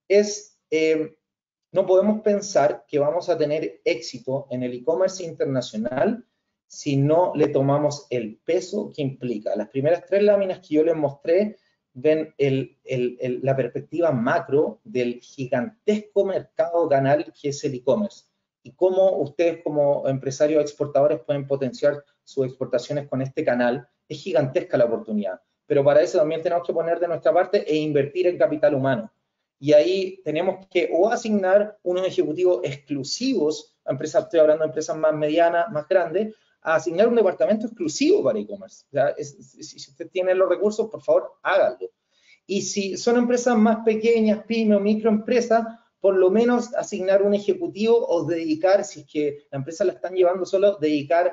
es eh, no podemos pensar que vamos a tener éxito en el e-commerce internacional si no le tomamos el peso que implica. Las primeras tres láminas que yo les mostré ven el, el, el, la perspectiva macro del gigantesco mercado canal que es el e-commerce y cómo ustedes como empresarios exportadores pueden potenciar sus exportaciones con este canal. Es gigantesca la oportunidad, pero para eso también tenemos que poner de nuestra parte e invertir en capital humano. Y ahí tenemos que o asignar unos ejecutivos exclusivos a empresas, estoy hablando de empresas más medianas, más grandes, a asignar un departamento exclusivo para e-commerce. O sea, si usted tiene los recursos, por favor, háganlo. Y si son empresas más pequeñas, pyme o microempresas, por lo menos asignar un ejecutivo o dedicar, si es que la empresa la están llevando solo, dedicar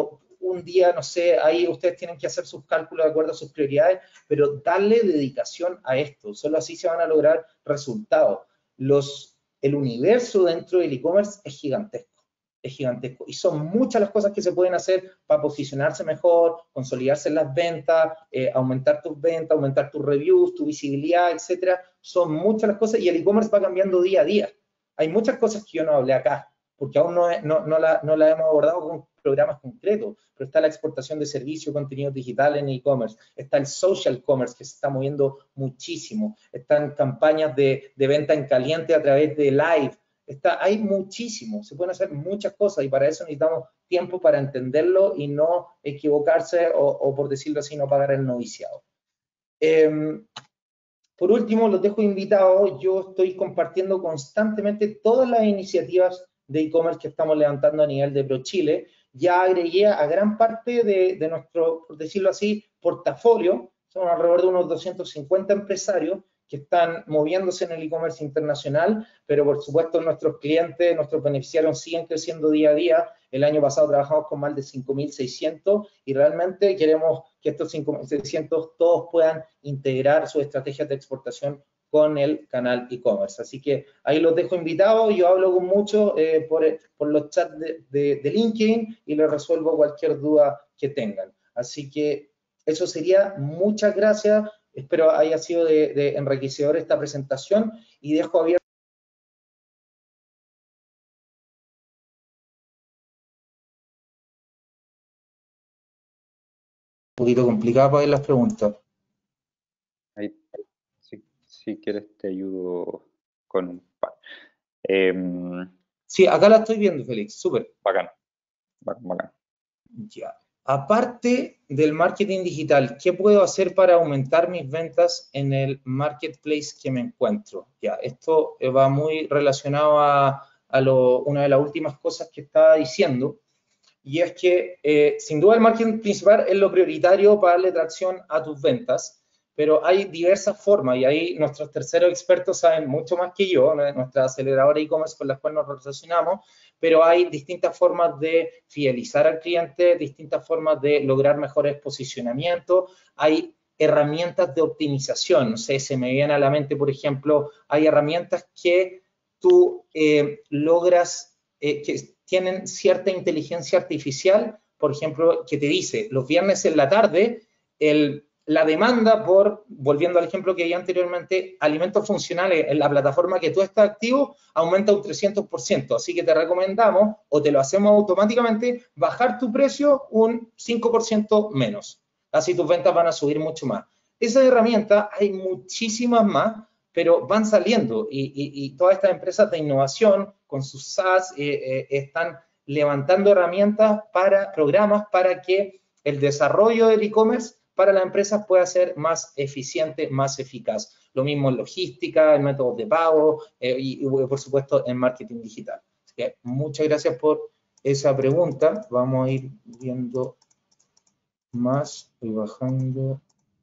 un día, no sé, ahí ustedes tienen que hacer sus cálculos de acuerdo a sus prioridades, pero darle dedicación a esto. Solo así se van a lograr resultados. Los, el universo dentro del e-commerce es gigantesco. es gigantesco. Y son muchas las cosas que se pueden hacer para posicionarse mejor, consolidarse en las ventas, eh, aumentar tus ventas, aumentar tus reviews, tu visibilidad, etcétera. Son muchas las cosas y el e-commerce va cambiando día a día. Hay muchas cosas que yo no hablé acá, porque aún no, no, no, la, no la hemos abordado con programas concretos, pero está la exportación de servicios, contenidos digitales en e-commerce, está el social commerce que se está moviendo muchísimo, están campañas de, de venta en caliente a través de live, está, hay muchísimo, se pueden hacer muchas cosas y para eso necesitamos tiempo para entenderlo y no equivocarse o, o por decirlo así, no pagar el noviciado. Eh, por último, los dejo invitados, yo estoy compartiendo constantemente todas las iniciativas de e-commerce que estamos levantando a nivel de ProChile. Ya agregué a gran parte de, de nuestro, por decirlo así, portafolio, son alrededor de unos doscientos cincuenta empresarios que están moviéndose en el e-commerce internacional, pero por supuesto nuestros clientes, nuestros beneficiarios siguen creciendo día a día. El año pasado trabajamos con más de cinco mil seiscientos y realmente queremos que estos cinco mil seiscientos todos puedan integrar sus estrategias de exportación con el canal e-commerce. Así que ahí los dejo invitados, yo hablo con muchos eh, por, por los chats de, de, de LinkedIn y les resuelvo cualquier duda que tengan. Así que eso sería, muchas gracias, espero haya sido de, de enriquecedor esta presentación y dejo abierto. Un poquito complicado para ver las preguntas. Ahí, si, si quieres te ayudo con un par. Eh, sí, acá la estoy viendo, Félix, súper. Bacán, bacán, bacán. Ya. Aparte del marketing digital, ¿qué puedo hacer para aumentar mis ventas en el marketplace que me encuentro? Ya, esto va muy relacionado a, a lo, una de las últimas cosas que estaba diciendo, y es que eh, sin duda el marketing principal es lo prioritario para darle tracción a tus ventas, pero hay diversas formas y ahí nuestros terceros expertos saben mucho más que yo, nuestra aceleradora e-commerce con la cual nos relacionamos, pero hay distintas formas de fidelizar al cliente, distintas formas de lograr mejores posicionamientos, hay herramientas de optimización, no sé, se me viene a la mente, por ejemplo, hay herramientas que tú eh, logras, eh, que tienen cierta inteligencia artificial, por ejemplo, que te dice, los viernes en la tarde, el, la demanda por, volviendo al ejemplo que vi anteriormente, alimentos funcionales en la plataforma que tú estás activo, aumenta un trescientos por ciento. Así que te recomendamos, o te lo hacemos automáticamente, bajar tu precio un cinco por ciento menos. Así tus ventas van a subir mucho más. Esas herramientas hay muchísimas más, pero van saliendo y, y, y todas estas empresas de innovación con sus SaaS eh, eh, están levantando herramientas para programas para que el desarrollo del e-commerce para las empresas pueda ser más eficiente, más eficaz. Lo mismo en logística, en métodos de pago eh, y, y, por supuesto, en marketing digital. Así que muchas gracias por esa pregunta. Vamos a ir viendo más y bajando.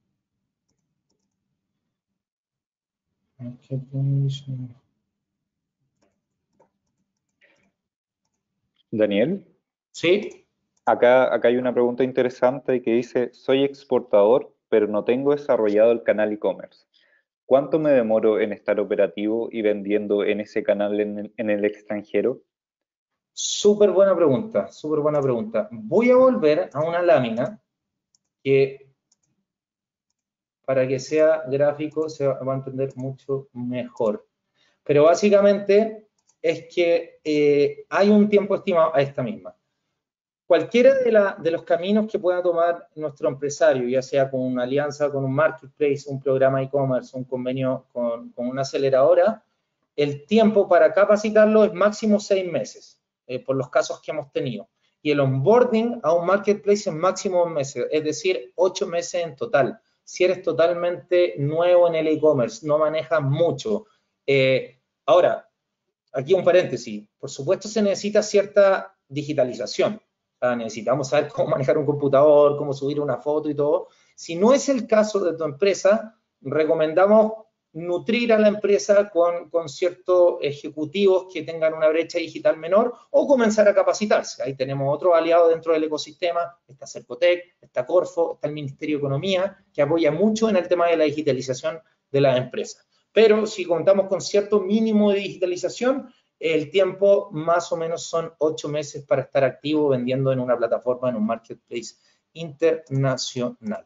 Daniel. Sí. Acá, acá hay una pregunta interesante que dice, soy exportador, pero no tengo desarrollado el canal e-commerce. ¿Cuánto me demoro en estar operativo y vendiendo en ese canal en el, en el extranjero? Súper buena pregunta, súper buena pregunta. Voy a volver a una lámina que para que sea gráfico se va a entender mucho mejor. Pero básicamente es que eh, hay un tiempo estimado a esta misma. Cualquiera de, la, de los caminos que pueda tomar nuestro empresario, ya sea con una alianza con un marketplace, un programa e-commerce, un convenio con, con una aceleradora, el tiempo para capacitarlo es máximo seis meses, eh, por los casos que hemos tenido. Y el onboarding a un marketplace es máximo dos meses, es decir, ocho meses en total. Si eres totalmente nuevo en el e-commerce, no manejas mucho. Eh, ahora, aquí un paréntesis. Por supuesto se necesita cierta digitalización. O sea, necesitamos saber cómo manejar un computador, cómo subir una foto y todo. Si no es el caso de tu empresa, recomendamos nutrir a la empresa con, con ciertos ejecutivos que tengan una brecha digital menor o comenzar a capacitarse. Ahí tenemos otro aliado dentro del ecosistema, está Cercotec, está Corfo, está el Ministerio de Economía, que apoya mucho en el tema de la digitalización de las empresas. Pero si contamos con cierto mínimo de digitalización, el tiempo más o menos son ocho meses para estar activo vendiendo en una plataforma, en un marketplace internacional.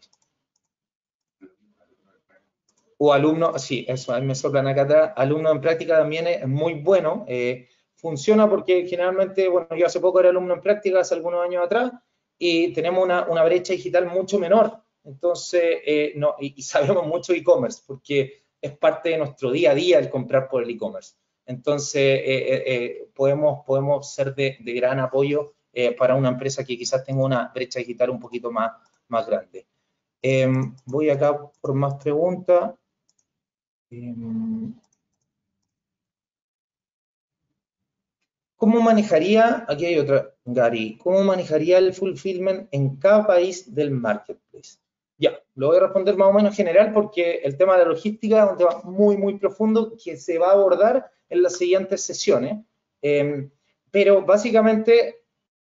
O alumno, sí, eso, ahí me soplan acá atrás, alumno en práctica también es muy bueno, eh, funciona porque generalmente, bueno, yo hace poco era alumno en práctica, hace algunos años atrás, y tenemos una, una brecha digital mucho menor, entonces, eh, no, y, y sabemos mucho e-commerce, porque es parte de nuestro día a día el comprar por el e-commerce. Entonces, eh, eh, eh, podemos, podemos ser de, de gran apoyo eh, para una empresa que quizás tenga una brecha digital un poquito más, más grande. Eh, voy acá por más preguntas. ¿Cómo manejaría, aquí hay otra, Gary, cómo manejaría el fulfillment en cada país del marketplace? Ya, lo voy a responder más o menos general porque el tema de la logística es un tema muy, muy profundo que se va a abordar en las siguientes sesiones. Eh, pero básicamente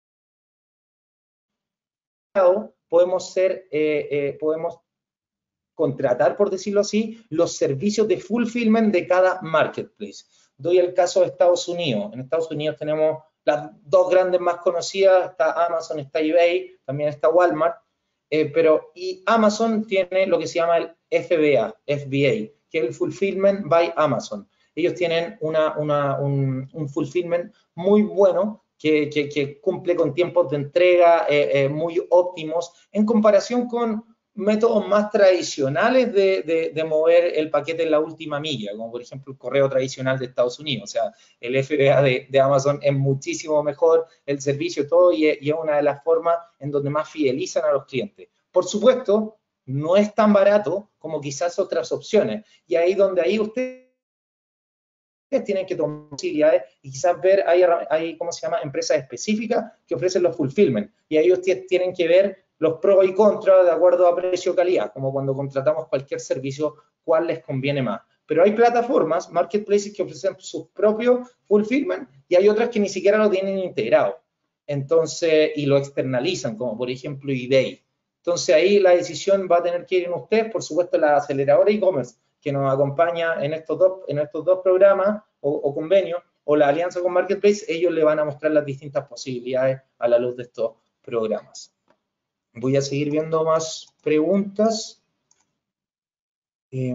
podemos ser, eh, eh, podemos contratar, por decirlo así, los servicios de fulfillment de cada marketplace. Doy el caso de Estados Unidos. En Estados Unidos tenemos las dos grandes más conocidas, está Amazon, está eBay, también está Walmart, eh, pero y Amazon tiene lo que se llama el F B A, F B A, que es el Fulfillment by Amazon. Ellos tienen una, una, un, un fulfillment muy bueno que, que, que, cumple con tiempos de entrega eh, eh, muy óptimos en comparación con métodos más tradicionales de, de, de mover el paquete en la última milla, como por ejemplo el correo tradicional de Estados Unidos. O sea, el F B A de, de Amazon es muchísimo mejor, el servicio, todo, y es, y es una de las formas en donde más fidelizan a los clientes. Por supuesto, no es tan barato como quizás otras opciones, y ahí donde ahí ustedes tienen que tomar posibilidades y quizás ver, hay, hay, ¿cómo se llama?, empresas específicas que ofrecen los fulfillment, y ahí ustedes tienen que ver los pros y contras de acuerdo a precio-calidad, como cuando contratamos cualquier servicio, cuál les conviene más. Pero hay plataformas, marketplaces, que ofrecen sus propios fulfillment y hay otras que ni siquiera lo tienen integrado. Entonces, y lo externalizan, como por ejemplo eBay. Entonces, ahí la decisión va a tener que ir en ustedes, por supuesto, la aceleradora e-commerce, que nos acompaña en estos dos, en estos dos programas o, o convenios, o la alianza con Marketplace, ellos le van a mostrar las distintas posibilidades a la luz de estos programas. Voy a seguir viendo más preguntas. Eh,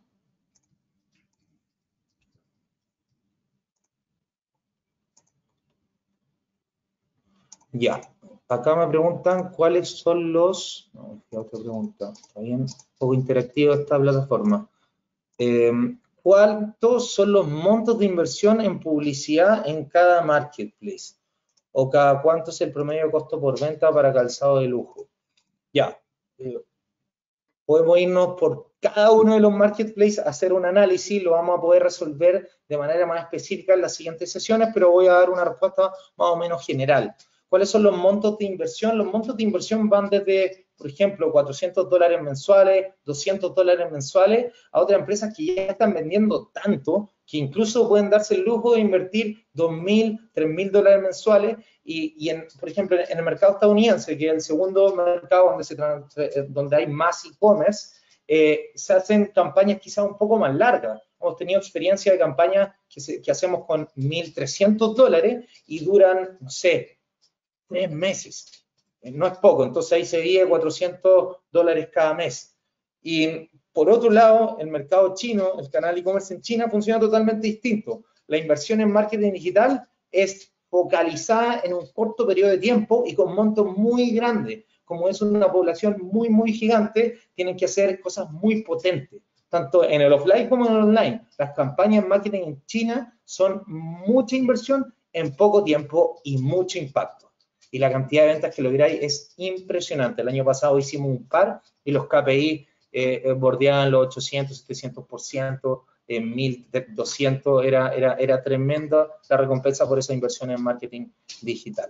ya, acá me preguntan cuáles son los... No, otra pregunta, está bien, un poco interactiva esta plataforma. Eh, ¿Cuántos son los montos de inversión en publicidad en cada marketplace? ¿O cada cuánto es el promedio de costo por venta para calzado de lujo? Ya, eh, podemos irnos por cada uno de los marketplaces, hacer un análisis, lo vamos a poder resolver de manera más específica en las siguientes sesiones, pero voy a dar una respuesta más o menos general. ¿Cuáles son los montos de inversión? Los montos de inversión van desde, por ejemplo, cuatrocientos dólares mensuales, doscientos dólares mensuales, a otras empresas que ya están vendiendo tanto que incluso pueden darse el lujo de invertir dos mil, tres mil dólares mensuales y, y en, por ejemplo, en el mercado estadounidense, que es el segundo mercado donde, se, donde hay más e-commerce, eh, se hacen campañas quizás un poco más largas. Hemos tenido experiencia de campañas que, se, que hacemos con mil trescientos dólares y duran, no sé, tres meses. No es poco, entonces ahí se divide cuatrocientos dólares cada mes. Y por otro lado, el mercado chino, el canal e-commerce en China funciona totalmente distinto. La inversión en marketing digital es focalizada en un corto periodo de tiempo y con montos muy grandes. Como es una población muy, muy gigante, tienen que hacer cosas muy potentes, tanto en el offline como en el online. Las campañas en marketing en China son mucha inversión en poco tiempo y mucho impacto. Y la cantidad de ventas que lográis es impresionante. El año pasado hicimos un par y los K P I eh, bordeaban los ochocientos, setecientos por ciento, en mil doscientos, era, era, era tremenda la recompensa por esa inversión en marketing digital.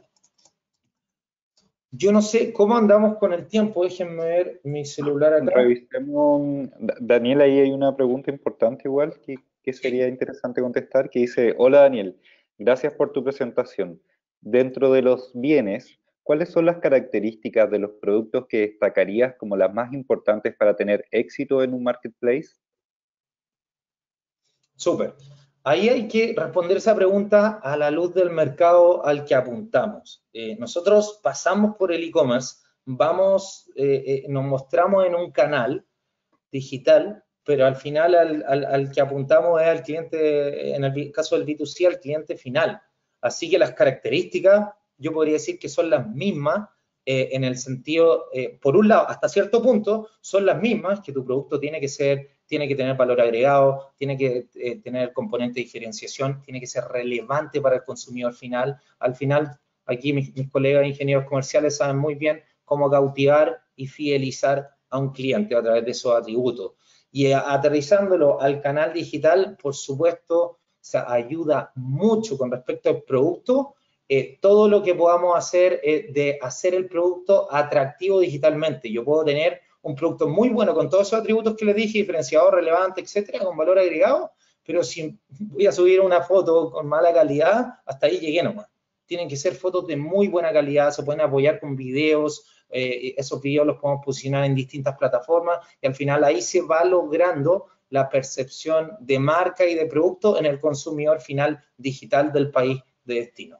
Yo no sé cómo andamos con el tiempo, déjenme ver mi celular acá. Revisemos, Daniel, ahí hay una pregunta importante igual que, que sería interesante contestar, que dice: hola Daniel, gracias por tu presentación. Dentro de los bienes, ¿cuáles son las características de los productos que destacarías como las más importantes para tener éxito en un marketplace? Súper. ahí hay que responder esa pregunta a la luz del mercado al que apuntamos. Eh, nosotros pasamos por el e-commerce, vamos, eh, eh, nos mostramos en un canal digital, pero al final al, al, al que apuntamos es al cliente, en el caso del B dos C, al cliente final. Así que las características, yo podría decir que son las mismas, eh, en el sentido, eh, por un lado, hasta cierto punto, son las mismas, que tu producto tiene que ser, tiene que tener valor agregado, tiene que eh, tener componente de diferenciación, tiene que ser relevante para el consumidor final. Al final, aquí mis, mis colegas ingenieros comerciales saben muy bien cómo cautivar y fidelizar a un cliente a través de esos atributos. Y aterrizándolo al canal digital, por supuesto, o sea, ayuda mucho con respecto al producto, eh, todo lo que podamos hacer eh, de hacer el producto atractivo digitalmente. Yo puedo tener un producto muy bueno con todos esos atributos que les dije, diferenciador, relevante, etcétera, con valor agregado, pero si voy a subir una foto con mala calidad, hasta ahí llegué nomás. Tienen que ser fotos de muy buena calidad, se pueden apoyar con videos, eh, esos videos los podemos posicionar en distintas plataformas y al final ahí se va logrando la percepción de marca y de producto en el consumidor final digital del país de destino.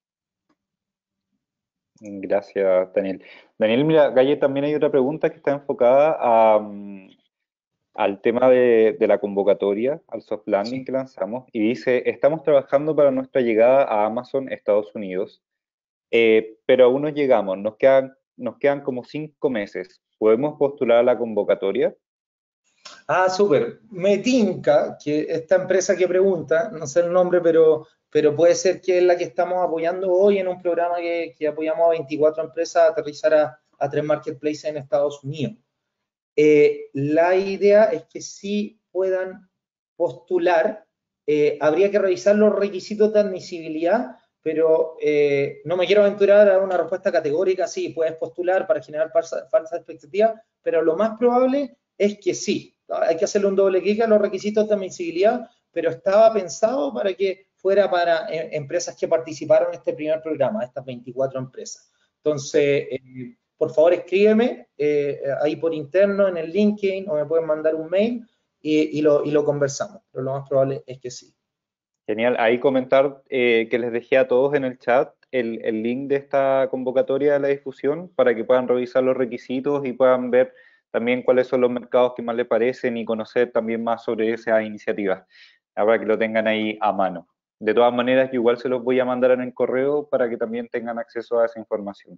Gracias, Daniel. Daniel, mira, Galle, también hay otra pregunta que está enfocada a, mm, al tema de, de la convocatoria, al soft landing Sí. que lanzamos, y dice, estamos trabajando para nuestra llegada a Amazon Estados Unidos, eh, pero aún no llegamos, nos quedan, nos quedan como cinco meses. ¿Podemos postular a la convocatoria? Ah, súper. Me tinca que esta empresa que pregunta, no sé el nombre, pero, pero puede ser que es la que estamos apoyando hoy en un programa que, que apoyamos a veinticuatro empresas a aterrizar a, a tres marketplaces en Estados Unidos. Eh, la idea es que sí puedan postular, eh, habría que revisar los requisitos de admisibilidad, pero eh, no me quiero aventurar a una respuesta categórica, sí, puedes postular para generar falsas falsa expectativas, pero lo más probable es que sí. Hay que hacerle un doble clic a los requisitos de admisibilidad, pero estaba pensado para que fuera para eh, empresas que participaron en este primer programa, estas veinticuatro empresas. Entonces, eh, por favor escríbeme eh, ahí por interno en el LinkedIn o me pueden mandar un mail y, y, lo, y lo conversamos, pero lo más probable es que sí. Genial. Ahí comentar eh, que les dejé a todos en el chat el, el link de esta convocatoria de la difusión para que puedan revisar los requisitos y puedan ver también cuáles son los mercados que más les parecen y conocer también más sobre esas iniciativas, para que lo tengan ahí a mano. De todas maneras, yo igual se los voy a mandar en el correo para que también tengan acceso a esa información.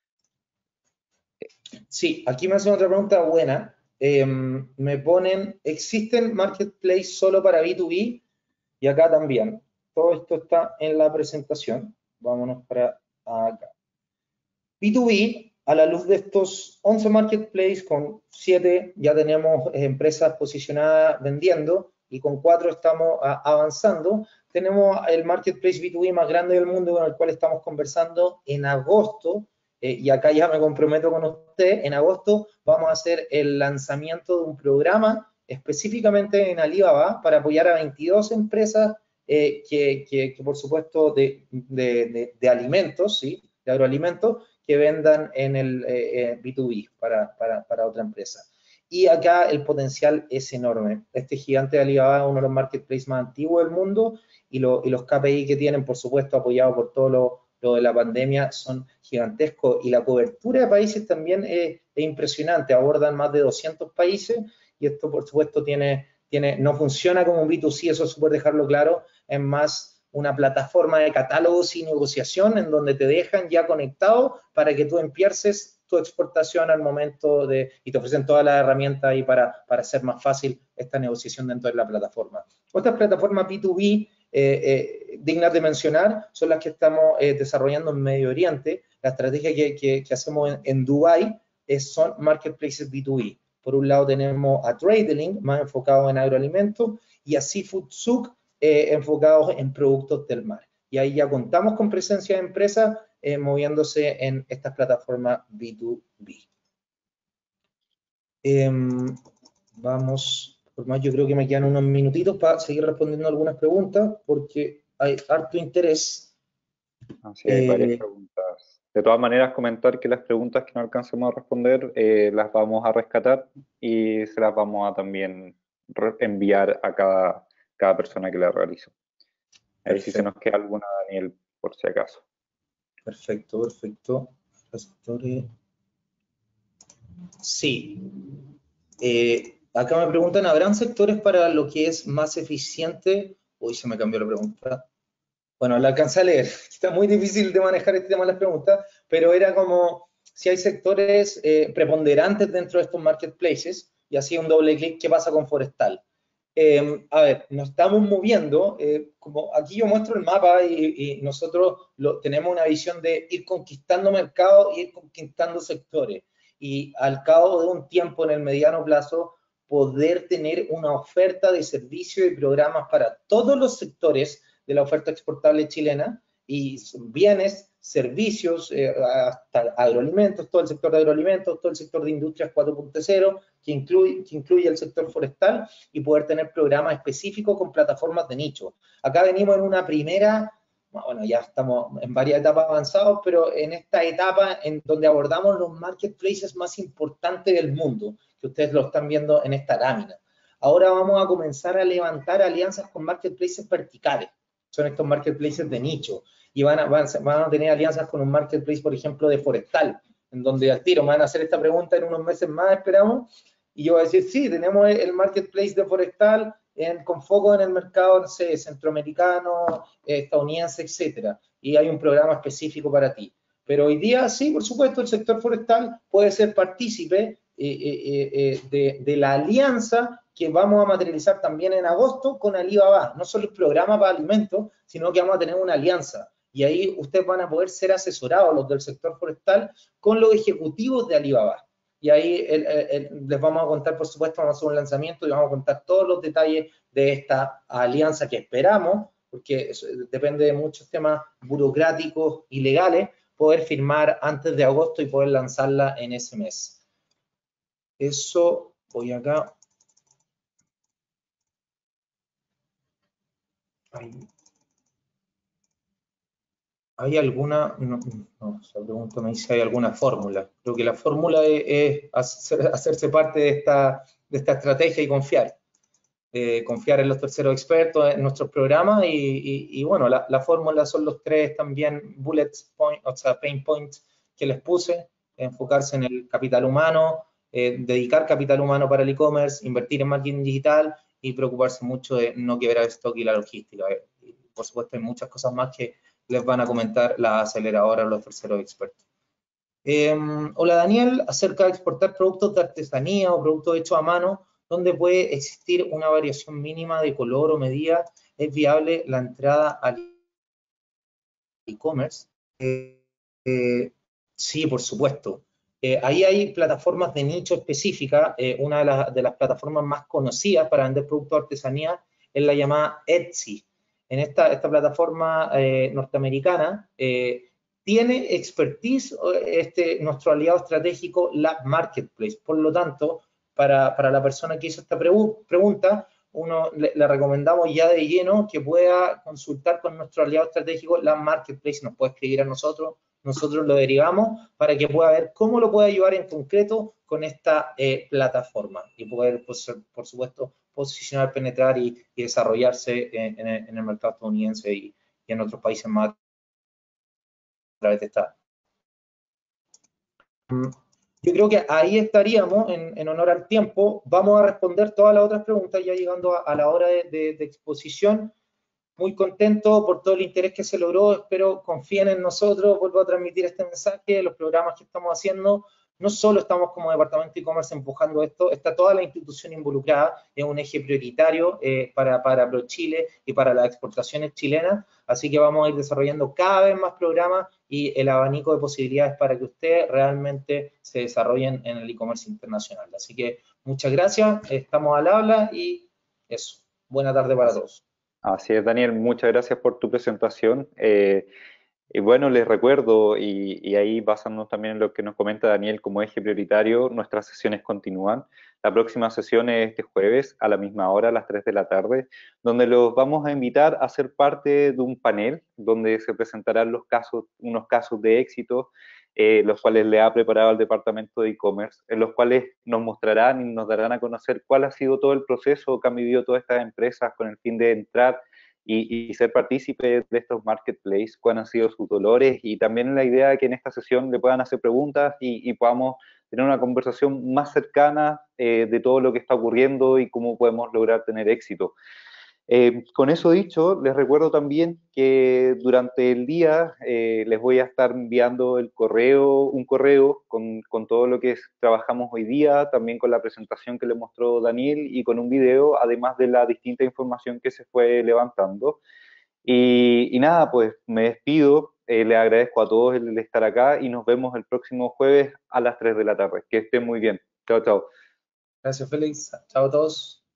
Sí, aquí me hacen otra pregunta buena. Eh, me ponen, ¿existen marketplaces solo para B dos B? Y acá también. Todo esto está en la presentación. Vámonos para acá. B dos B, a la luz de estos once marketplaces, con siete ya tenemos empresas posicionadas vendiendo y con cuatro estamos a, avanzando. Tenemos el marketplace B dos B más grande del mundo con el cual estamos conversando en agosto, eh, y acá ya me comprometo con usted, en agosto vamos a hacer el lanzamiento de un programa específicamente en Alibaba para apoyar a veintidós empresas eh, que, que, que, por supuesto, de, de, de, de alimentos, ¿sí? De agroalimentos, que vendan en el eh, B dos B para, para, para otra empresa. Y acá el potencial es enorme. Este gigante de Alibaba es uno de los marketplaces más antiguos del mundo y, lo, y los K P I que tienen, por supuesto, apoyados por todo lo, lo de la pandemia, son gigantescos. Y la cobertura de países también es, es impresionante. Abordan más de doscientos países y esto, por supuesto, tiene, tiene, no funciona como un B dos C, eso es súper dejarlo claro, es más una plataforma de catálogos y negociación en donde te dejan ya conectado para que tú empieces tu exportación al momento de, y te ofrecen todas las herramientas ahí para, para hacer más fácil esta negociación dentro de la plataforma. Otras plataformas B dos B eh, eh, dignas de mencionar son las que estamos eh, desarrollando en Medio Oriente. La estrategia que, que, que hacemos en, en Dubái es, son marketplaces B dos B. Por un lado tenemos a Tradelink, más enfocado en agroalimentos, y a Seafood Souk, Eh, enfocados en productos del mar. Y ahí ya contamos con presencia de empresas eh, moviéndose en estas plataformas B dos B. Eh, vamos, por más yo creo que me quedan unos minutitos para seguir respondiendo algunas preguntas, porque hay harto interés. Así hay varias Eh, preguntas. De todas maneras, comentar que las preguntas que no alcancemos a responder eh, las vamos a rescatar y se las vamos a también enviar a cada cada persona que la realizó. Ahí sí se nos Perfecto. queda alguna, Daniel, por si acaso. Perfecto, perfecto. Sectores. Sí. Eh, acá me preguntan, ¿habrán sectores para lo que es más eficiente? Uy, se me cambió la pregunta. Bueno, la alcancé a leer. Está muy difícil de manejar este tema de las preguntas, pero era como si hay sectores eh, preponderantes dentro de estos marketplaces, y así un doble clic, ¿qué pasa con Forestal? Eh, a ver, nos estamos moviendo, eh, como aquí yo muestro el mapa y, y nosotros lo, tenemos una visión de ir conquistando mercados, ir conquistando sectores, y al cabo de un tiempo en el mediano plazo, poder tener una oferta de servicios y programas para todos los sectores de la oferta exportable chilena, y bienes, servicios, eh, hasta agroalimentos, todo el sector de agroalimentos, todo el sector de industrias cuatro punto cero, que incluye, que incluye el sector forestal, y poder tener programas específicos con plataformas de nicho. Acá venimos en una primera, bueno, ya estamos en varias etapas avanzadas, pero en esta etapa en donde abordamos los marketplaces más importantes del mundo, que ustedes lo están viendo en esta lámina. Ahora vamos a comenzar a levantar alianzas con marketplaces verticales. Son estos marketplaces de nicho. Y van a, van, van a tener alianzas con un marketplace, por ejemplo, de forestal, en donde al tiro me van a hacer esta pregunta en unos meses más, esperamos, y yo voy a decir, sí, tenemos el marketplace de forestal en, con foco en el mercado, no sé, centroamericano, eh, estadounidense, etcétera. Y hay un programa específico para ti. Pero hoy día, sí, por supuesto, el sector forestal puede ser partícipe eh, eh, eh, de, de la alianza que vamos a materializar también en agosto con Alibaba. No solo el programa para alimentos, sino que vamos a tener una alianza. Y ahí ustedes van a poder ser asesorados, los del sector forestal, con los ejecutivos de Alibaba. Y ahí el, el, el, les vamos a contar, por supuesto, vamos a hacer un lanzamiento y vamos a contar todos los detalles de esta alianza que esperamos, porque eso depende de muchos temas burocráticos y legales, poder firmar antes de agosto y poder lanzarla en ese mes. Eso, voy acá. Ahí. ¿Hay alguna, no, no, esa pregunta me dice, ¿hay alguna fórmula? Creo que la fórmula es, es hacer, hacerse parte de esta, de esta estrategia y confiar. Eh, confiar en los terceros expertos, en nuestros programas, y, y, y bueno, la, la fórmula son los tres también bullet points, o sea, pain points que les puse: enfocarse en el capital humano, eh, dedicar capital humano para el e-commerce, invertir en marketing digital y preocuparse mucho de no quebrar el stock y la logística. Y por supuesto hay muchas cosas más que les van a comentar la aceleradora o los terceros expertos. Eh, hola Daniel, acerca de exportar productos de artesanía o productos hechos a mano, donde puede existir una variación mínima de color o medida, ¿es viable la entrada al e-commerce? Eh, eh, sí, por supuesto. Eh, ahí hay plataformas de nicho específicas. Eh, una de, la, de, las plataformas más conocidas para vender productos de artesanía es la llamada Etsy. En esta, esta plataforma eh, norteamericana eh, tiene expertise este, nuestro aliado estratégico, la Marketplace. Por lo tanto, para, para la persona que hizo esta pre pregunta, uno le, le recomendamos ya de lleno que pueda consultar con nuestro aliado estratégico, la Marketplace. Nos puede escribir a nosotros, nosotros lo derivamos para que pueda ver cómo lo puede ayudar en concreto con esta eh, plataforma y poder, pues, por supuesto, posicionar, penetrar y, y desarrollarse en, en, el, en el mercado estadounidense y, y en otros países más a través de esta. Yo creo que ahí estaríamos en, en honor al tiempo. Vamos a responder todas las otras preguntas ya llegando a, a la hora de, de, de exposición. Muy contento por todo el interés que se logró. Espero confíen en nosotros. Vuelvo a transmitir este mensaje, los programas que estamos haciendo. No solo estamos como departamento de e-commerce empujando esto, está toda la institución involucrada, es un eje prioritario eh, para, para ProChile y para las exportaciones chilenas, así que vamos a ir desarrollando cada vez más programas y el abanico de posibilidades para que ustedes realmente se desarrollen en el e-commerce internacional. Así que muchas gracias, estamos al habla y eso. Buena tarde para todos. Así es, Daniel, muchas gracias por tu presentación. Eh, y bueno, les recuerdo, y, y ahí basándonos también en lo que nos comenta Daniel como eje prioritario, nuestras sesiones continúan. La próxima sesión es este jueves a la misma hora, a las tres de la tarde, donde los vamos a invitar a ser parte de un panel donde se presentarán los casos, unos casos de éxito eh, los cuales le ha preparado el departamento de e-commerce, en los cuales nos mostrarán y nos darán a conocer cuál ha sido todo el proceso que han vivido todas estas empresas con el fin de entrar y, y ser partícipes de estos marketplaces, cuáles han sido sus dolores, y también la idea de que en esta sesión le puedan hacer preguntas y, y podamos tener una conversación más cercana eh, de todo lo que está ocurriendo y cómo podemos lograr tener éxito. Eh, con eso dicho, les recuerdo también que durante el día eh, les voy a estar enviando el correo, un correo con, con todo lo que es, trabajamos hoy día, también con la presentación que le mostró Daniel y con un video, además de la distinta información que se fue levantando. Y, y nada, pues me despido, eh, les agradezco a todos el estar acá y nos vemos el próximo jueves a las tres de la tarde. Que estén muy bien. Chao, chao. Gracias, Félix. Chao a todos.